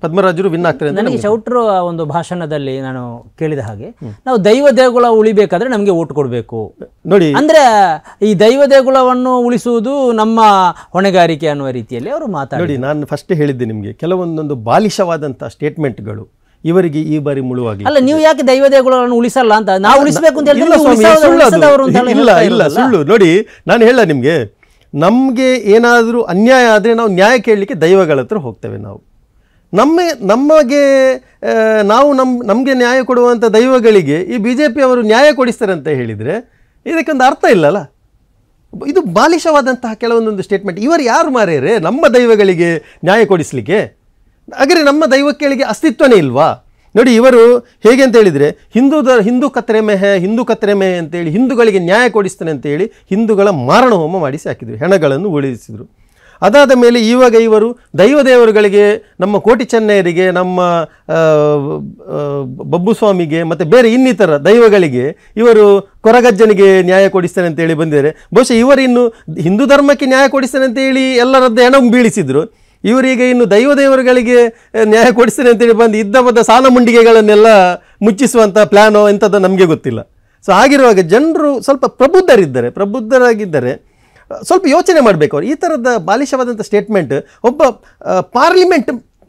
ಪದ್ಮರಾಜರು ವಿನ್ ಆಗ್ತಾರೆ ಅಂತ ನನಗೆ ಚೌಟ್ರು ಒಂದು ಭಾಷಣದಲ್ಲಿ ನಾನು ಕೇಳಿದ ಹಾಗೆ, ನಾವು ದೈವ ದೇಗುಲ ಉಳಿಬೇಕಾದ್ರೆ ನಮಗೆ ಓಟ್ ಕೊಡಬೇಕು ನೋಡಿ, ಅಂದ್ರೆ ಈ ದೈವ ದೇಗುಲವನ್ನು ಉಳಿಸುವುದು ನಮ್ಮ ಹೊಣೆಗಾರಿಕೆ ಅನ್ನುವ ರೀತಿಯಲ್ಲಿ ಅವರು ಮಾತಾಡಿ. ನೋಡಿ, ನಾನು ಫಸ್ಟ್ ಹೇಳಿದ್ದೆ ನಿಮಗೆ, ಕೆಲವೊಂದೊಂದು ಬಾಲಿಶವಾದಂತಹ ಸ್ಟೇಟ್ಮೆಂಟ್ಗಳು ಇವರಿಗೆ ಈ ಬಾರಿ ಮುಳುವಾಗಿ. ಅಲ್ಲ, ನೀವು ಯಾಕೆ ದೈವ ದೇಗುಲವನ್ನು ಉಳಿಸಲ್ಲ ಅಂತ? ನಾವು ಉಳಿಸಬೇಕು ಅಂತ ಇಲ್ಲ ಸುಳ್ಳು. ನೋಡಿ, ನಾನು ಹೇಳ ನಿಮಗೆ, ನಮಗೆ ಏನಾದರೂ ಅನ್ಯಾಯ ಆದರೆ ನಾವು ನ್ಯಾಯ ಕೇಳಲಿಕ್ಕೆ ದೈವಗಳ ಹತ್ರ ಹೋಗ್ತೇವೆ. ನಮಗೆ ನಮಗೆ ನ್ಯಾಯ ಕೊಡುವಂಥ ದೈವಗಳಿಗೆ ಈ BJP ಅವರು ನ್ಯಾಯ ಕೊಡಿಸ್ತಾರೆ ಅಂತ ಹೇಳಿದರೆ ಇದಕ್ಕೊಂದು ಅರ್ಥ ಇಲ್ಲಲ್ಲ. ಇದು ಬಾಲಿಶವಾದಂತಹ ಕೆಲವೊಂದೊಂದು ಸ್ಟೇಟ್ಮೆಂಟ್. ಇವರು ಯಾರು ಮಾರೇರೆ ನಮ್ಮ ದೈವಗಳಿಗೆ ನ್ಯಾಯ ಕೊಡಿಸಲಿಕ್ಕೆ? ಹಾಗಾದರೆ ನಮ್ಮ ದೈವಗಳಿಗೆ ಅಸ್ತಿತ್ವನೇ ಇಲ್ವಾ? ನೋಡಿ, ಇವರು ಹೇಗೆ ಅಂತ ಹೇಳಿದರೆ, ಹಿಂದೂ ಕತ್ರೆ ಮೇ ಅಂತೇಳಿ ಹಿಂದೂಗಳಿಗೆ ನ್ಯಾಯ ಕೊಡಿಸ್ತಾನೆ ಅಂತೇಳಿ ಹಿಂದೂಗಳ ಮಾರಣ ಹೋಮ ಮಾಡಿಸಿ ಹಾಕಿದರು, ಹೆಣಗಳನ್ನು ಉಳಿಸಿದರು. ಅದಾದ ಮೇಲೆ ಇವಾಗ ಇವರು ದೈವದೇವರುಗಳಿಗೆ, ನಮ್ಮ ಕೋಟಿ ಚೆನ್ನೈಯರಿಗೆ, ನಮ್ಮ ಬಬ್ಬುಸ್ವಾಮಿಗೆ ಮತ್ತು ಬೇರೆ ಇನ್ನಿತರ ದೈವಗಳಿಗೆ ಇವರು ಕೊರಗಜ್ಜನಿಗೆ ನ್ಯಾಯ ಕೊಡಿಸ್ತಾನೆ ಅಂತೇಳಿ ಬಂದಿದ್ದಾರೆ. ಬಹುಶಃ ಇವರು ಇನ್ನು ಹಿಂದೂ ಧರ್ಮಕ್ಕೆ ನ್ಯಾಯ ಕೊಡಿಸ್ತಾನೆ ಅಂತೇಳಿ ಎಲ್ಲರದ್ದು ಹೆಣ ಬೀಳಿಸಿದರು. ಇವರೀಗ ಇನ್ನು ದೈವದೇವರುಗಳಿಗೆ ನ್ಯಾಯ ಕೊಡಿಸ್ತಾನೆ ಅಂತೇಳಿ ಬಂದು ಇದ್ದ ಸಾಲ ಮುಂಡಿಗೆಗಳನ್ನೆಲ್ಲ ಮುಚ್ಚಿಸುವಂಥ ಪ್ಲ್ಯಾನೋ ಎಂಥದ್ದು ನಮಗೆ ಗೊತ್ತಿಲ್ಲ. ಸೊ ಆಗಿರುವಾಗ ಜನರು ಸ್ವಲ್ಪ ಪ್ರಬುದ್ಧರಾಗಿದ್ದರೆ ಸ್ವಲ್ಪ ಯೋಚನೆ ಮಾಡಬೇಕು. ಅವರು ಈ ಥರದ ಬಾಲಿಶವಾದಂಥ ಸ್ಟೇಟ್ಮೆಂಟ್ ಒಬ್ಬ ಪಾರ್ಲಿಮೆಂಟ್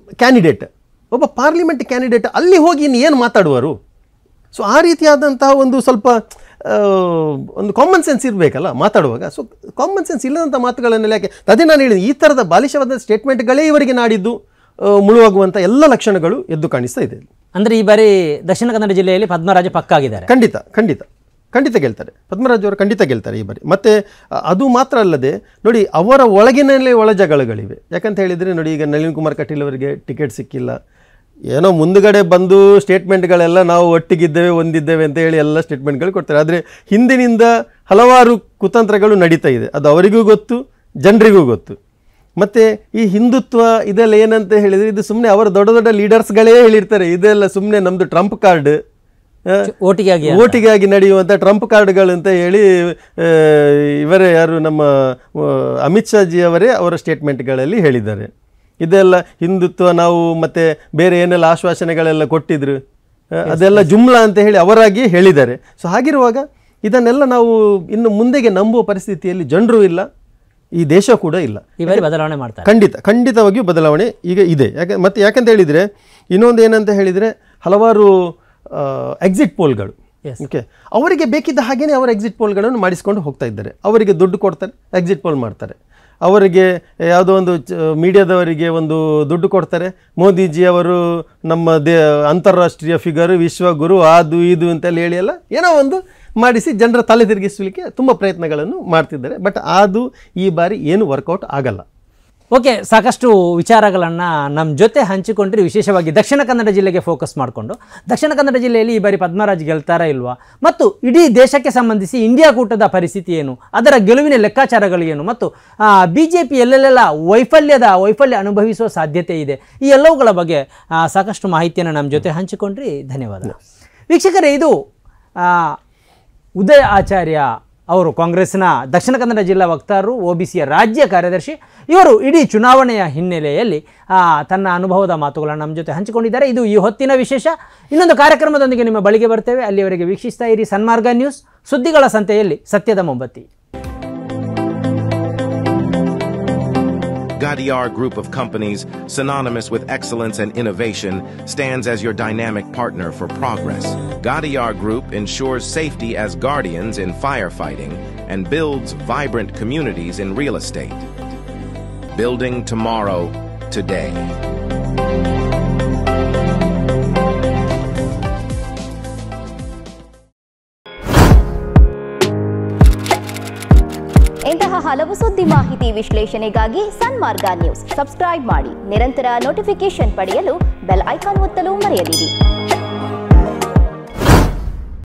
ಕ್ಯಾಂಡಿಡೇಟ್ ಅಲ್ಲಿ ಹೋಗಿ ಇನ್ನು ಏನು ಮಾತಾಡುವರು? ಸೊ ಆ ರೀತಿಯಾದಂತಹ ಒಂದು ಸ್ವಲ್ಪ ಒಂದು ಕಾಮನ್ ಸೆನ್ಸ್ ಇರಬೇಕಲ್ಲ ಮಾತಾಡುವಾಗ. ಸೊ ಕಾಮನ್ ಸೆನ್ಸ್ ಇಲ್ಲದಂಥ ಮಾತುಗಳನ್ನೆಲ್ಲ ಯಾಕೆ? ಅದೇ ನಾನು ಹೇಳಿದೆ, ಈ ಥರದ ಬಾಲಿಶವಾದ ಸ್ಟೇಟ್ಮೆಂಟ್ಗಳೇ ಇವರಿಗೆ ನಾಡಿದ್ದು ಮುಳುವಾಗುವಂಥ ಎಲ್ಲ ಲಕ್ಷಣಗಳು ಎದ್ದು ಕಾಣಿಸ್ತಾ ಇದೆ. ಅಂದರೆ ಈ ಬಾರಿ ದಕ್ಷಿಣ ಕನ್ನಡ ಜಿಲ್ಲೆಯಲ್ಲಿ ಪದ್ಮರಾಜ ಪಕ್ಕಾಗಿದ್ದಾರೆ. ಖಂಡಿತ ಗೆಲ್ತಾರೆ. ಪದ್ಮರಾಜ್ ಅವರು ಖಂಡಿತ ಗೆಲ್ತಾರೆ ಈ ಬಾರಿ. ಮತ್ತು ಅದು ಮಾತ್ರ ಅಲ್ಲದೆ ನೋಡಿ, ಅವರ ಒಳಗಿನಲ್ಲೇ ಒಳ ಜಗಳಗಳಿವೆ. ಯಾಕಂತ ಹೇಳಿದರೆ ನೋಡಿ, ಈಗ ನಳಿನ್ ಕುಮಾರ್ ಕಟೀಲ್ ಅವರಿಗೆ ಟಿಕೆಟ್ ಸಿಕ್ಕಿಲ್ಲ, ಏನೋ ಮುಂದುಗಡೆ ಬಂದು ಸ್ಟೇಟ್ಮೆಂಟ್ಗಳೆಲ್ಲ ನಾವು ಒಂದಿದ್ದೇವೆ ಅಂತ ಹೇಳಿ ಎಲ್ಲ ಸ್ಟೇಟ್ಮೆಂಟ್ಗಳು ಕೊಡ್ತಾರೆ. ಆದರೆ ಹಿಂದಿನಿಂದ ಹಲವಾರು ಕುತಂತ್ರಗಳು ನಡೀತಾ ಇದೆ, ಅದು ಅವರಿಗೂ ಗೊತ್ತು, ಜನರಿಗೂ ಗೊತ್ತು. ಮತ್ತು ಈ ಹಿಂದುತ್ವ ಇದೆಲ್ಲ ಏನಂತ ಹೇಳಿದರೆ, ಇದು ಸುಮ್ಮನೆ ಅವರ ದೊಡ್ಡ ಲೀಡರ್ಸ್ಗಳೇ ಹೇಳಿರ್ತಾರೆ, ಇದೆಲ್ಲ ಸುಮ್ಮನೆ ನಮ್ಮದು ಟ್ರಂಪ್ ಕಾರ್ಡ್, ಓಟಿಗಾಗಿ ನಡೆಯುವಂಥ ಟ್ರಂಪ್ ಕಾರ್ಡ್ಗಳು ಅಂತ ಹೇಳಿ ಇವರೇ ಯಾರು ನಮ್ಮ ಅಮಿತ್ ಶಾಜಿ ಅವರೇ ಅವರ ಸ್ಟೇಟ್ಮೆಂಟ್ಗಳಲ್ಲಿ ಹೇಳಿದ್ದಾರೆ. ಇದೆಲ್ಲ ಹಿಂದುತ್ವ ನಾವು ಮತ್ತು ಬೇರೆ ಏನೆಲ್ಲ ಆಶ್ವಾಸನೆಗಳೆಲ್ಲ ಕೊಟ್ಟಿದ್ರು ಅದೆಲ್ಲ ಜುಮ್ಲಾ ಅಂತ ಹೇಳಿ ಅವರಾಗಿ ಹೇಳಿದ್ದಾರೆ. ಸೊ ಹಾಗಿರುವಾಗ ಇದನ್ನೆಲ್ಲ ನಾವು ಇನ್ನು ಮುಂದೆಗೆ ನಂಬುವ ಪರಿಸ್ಥಿತಿಯಲ್ಲಿ ಜನರು ಇಲ್ಲ, ಈ ದೇಶ ಕೂಡ ಇಲ್ಲ. ಬದಲಾವಣೆ ಮಾಡ್ತಾರೆ, ಖಂಡಿತವಾಗಿಯೂ ಬದಲಾವಣೆ ಈಗ ಇದೆ. ಯಾಕಂತ ಹೇಳಿದರೆ, ಇನ್ನೊಂದು ಏನಂತ ಹೇಳಿದರೆ, ಹಲವಾರು ಎಕ್ಸಿಟ್ ಪೋಲ್ಗಳು, ಓಕೆ, ಅವರಿಗೆ ಬೇಕಿದ್ದ ಹಾಗೇನೆ ಅವರ ಎಕ್ಸಿಟ್ ಪೋಲ್ಗಳನ್ನು ಮಾಡಿಸ್ಕೊಂಡು ಹೋಗ್ತಾ ಇದ್ದಾರೆ. ಅವರಿಗೆ ದುಡ್ಡು ಕೊಡ್ತಾರೆ, ಎಕ್ಸಿಟ್ ಪೋಲ್ ಮಾಡ್ತಾರೆ. ಅವರಿಗೆ ಯಾವುದೋ ಒಂದು ಮೀಡಿಯಾದವರಿಗೆ ಒಂದು ದುಡ್ಡು ಕೊಡ್ತಾರೆ. ಮೋದಿಜಿ ಅವರು ನಮ್ಮ ಅಂತಾರಾಷ್ಟ್ರೀಯ ಫಿಗರ್, ವಿಶ್ವಗುರು, ಅದು ಇದು ಅಂತೆಲ್ಲ ಹೇಳಿ ಎಲ್ಲ ಏನೋ ಒಂದು ಮಾಡಿಸಿ ಜನರ ತಲೆ ತಿರುಗಿಸಲಿಕ್ಕೆ ತುಂಬ ಪ್ರಯತ್ನಗಳನ್ನು ಮಾಡ್ತಿದ್ದಾರೆ. ಬಟ್ ಅದು ಈ ಬಾರಿ ಏನು ವರ್ಕೌಟ್ ಆಗಲ್ಲ. ಓಕೆ, ಸಾಕಷ್ಟು ವಿಚಾರಗಳನ್ನು ನಮ್ಮ ಜೊತೆ ಹಂಚಿಕೊಂಡ್ರೆ, ವಿಶೇಷವಾಗಿ ದಕ್ಷಿಣ ಕನ್ನಡ ಜಿಲ್ಲೆಗೆ ಫೋಕಸ್ ಮಾಡಿಕೊಂಡು ದಕ್ಷಿಣ ಕನ್ನಡ ಜಿಲ್ಲೆಯಲ್ಲಿ ಈ ಬಾರಿ ಪದ್ಮರಾಜ್ ಗೆಲ್ತಾರಾ ಇಲ್ವಾ, ಮತ್ತು ಇಡೀ ದೇಶಕ್ಕೆ ಸಂಬಂಧಿಸಿ ಇಂಡಿಯಾ ಕೂಟದ ಪರಿಸ್ಥಿತಿ ಏನು, ಅದರ ಗೆಲುವಿನ ಲೆಕ್ಕಾಚಾರಗಳು ಏನು, ಮತ್ತು BJP ಎಲ್ಲೆಲ್ಲ ವೈಫಲ್ಯ ಅನುಭವಿಸುವ ಸಾಧ್ಯತೆ ಇದೆ, ಈ ಎಲ್ಲವುಗಳ ಬಗ್ಗೆ ಸಾಕಷ್ಟು ಮಾಹಿತಿಯನ್ನು ನಮ್ಮ ಜೊತೆ ಹಂಚಿಕೊಂಡ್ರಿ. ಧನ್ಯವಾದ. ವೀಕ್ಷಕರೇ, ಇದು ಉದಯ ಆಚಾರ್ಯ ಅವರು, ಕಾಂಗ್ರೆಸ್ನ ದಕ್ಷಿಣ ಕನ್ನಡ ಜಿಲ್ಲಾ ವಕ್ತಾರರು, OBCಯ ರಾಜ್ಯ ಕಾರ್ಯದರ್ಶಿ. ಇವರು ಇಡೀ ಚುನಾವಣೆಯ ಹಿನ್ನೆಲೆಯಲ್ಲಿ ತನ್ನ ಅನುಭವದ ಮಾತುಗಳನ್ನು ನಮ್ಮ ಜೊತೆ ಹಂಚಿಕೊಂಡಿದ್ದಾರೆ. ಇದು ಈ ಹೊತ್ತಿನ ವಿಶೇಷ. ಇನ್ನೊಂದು ಕಾರ್ಯಕ್ರಮದೊಂದಿಗೆ ನಿಮ್ಮ ಬಳಿಗೆ ಬರ್ತೇವೆ. ಅಲ್ಲಿಯವರೆಗೆ ವೀಕ್ಷಿಸ್ತಾ ಇರಿ ಸನ್ಮಾರ್ಗ ನ್ಯೂಸ್, ಸುದ್ದಿಗಳ ಸಂತೆಯಲ್ಲಿ ಸತ್ಯದ ಮೊಂಬತ್ತಿ. Gadiar Group of Companies, synonymous with excellence and innovation, stands as your dynamic partner for progress. Gadiar Group ensures safety as guardians in firefighting and builds vibrant communities in real estate. Building tomorrow, today. ಇಂತಹ ಹಲವು ಸುದ್ದಿ ಮಾಹಿತಿ ವಿಶ್ಲೇಷಣೆಗಾಗಿ ಸನ್ಮಾರ್ಗ news subscribe ಮಾಡಿ. ನಿರಂತರ notification ಪಡೆಯಲು bell icon ಒತ್ತಲು ಮರೆಯದಿರಿ.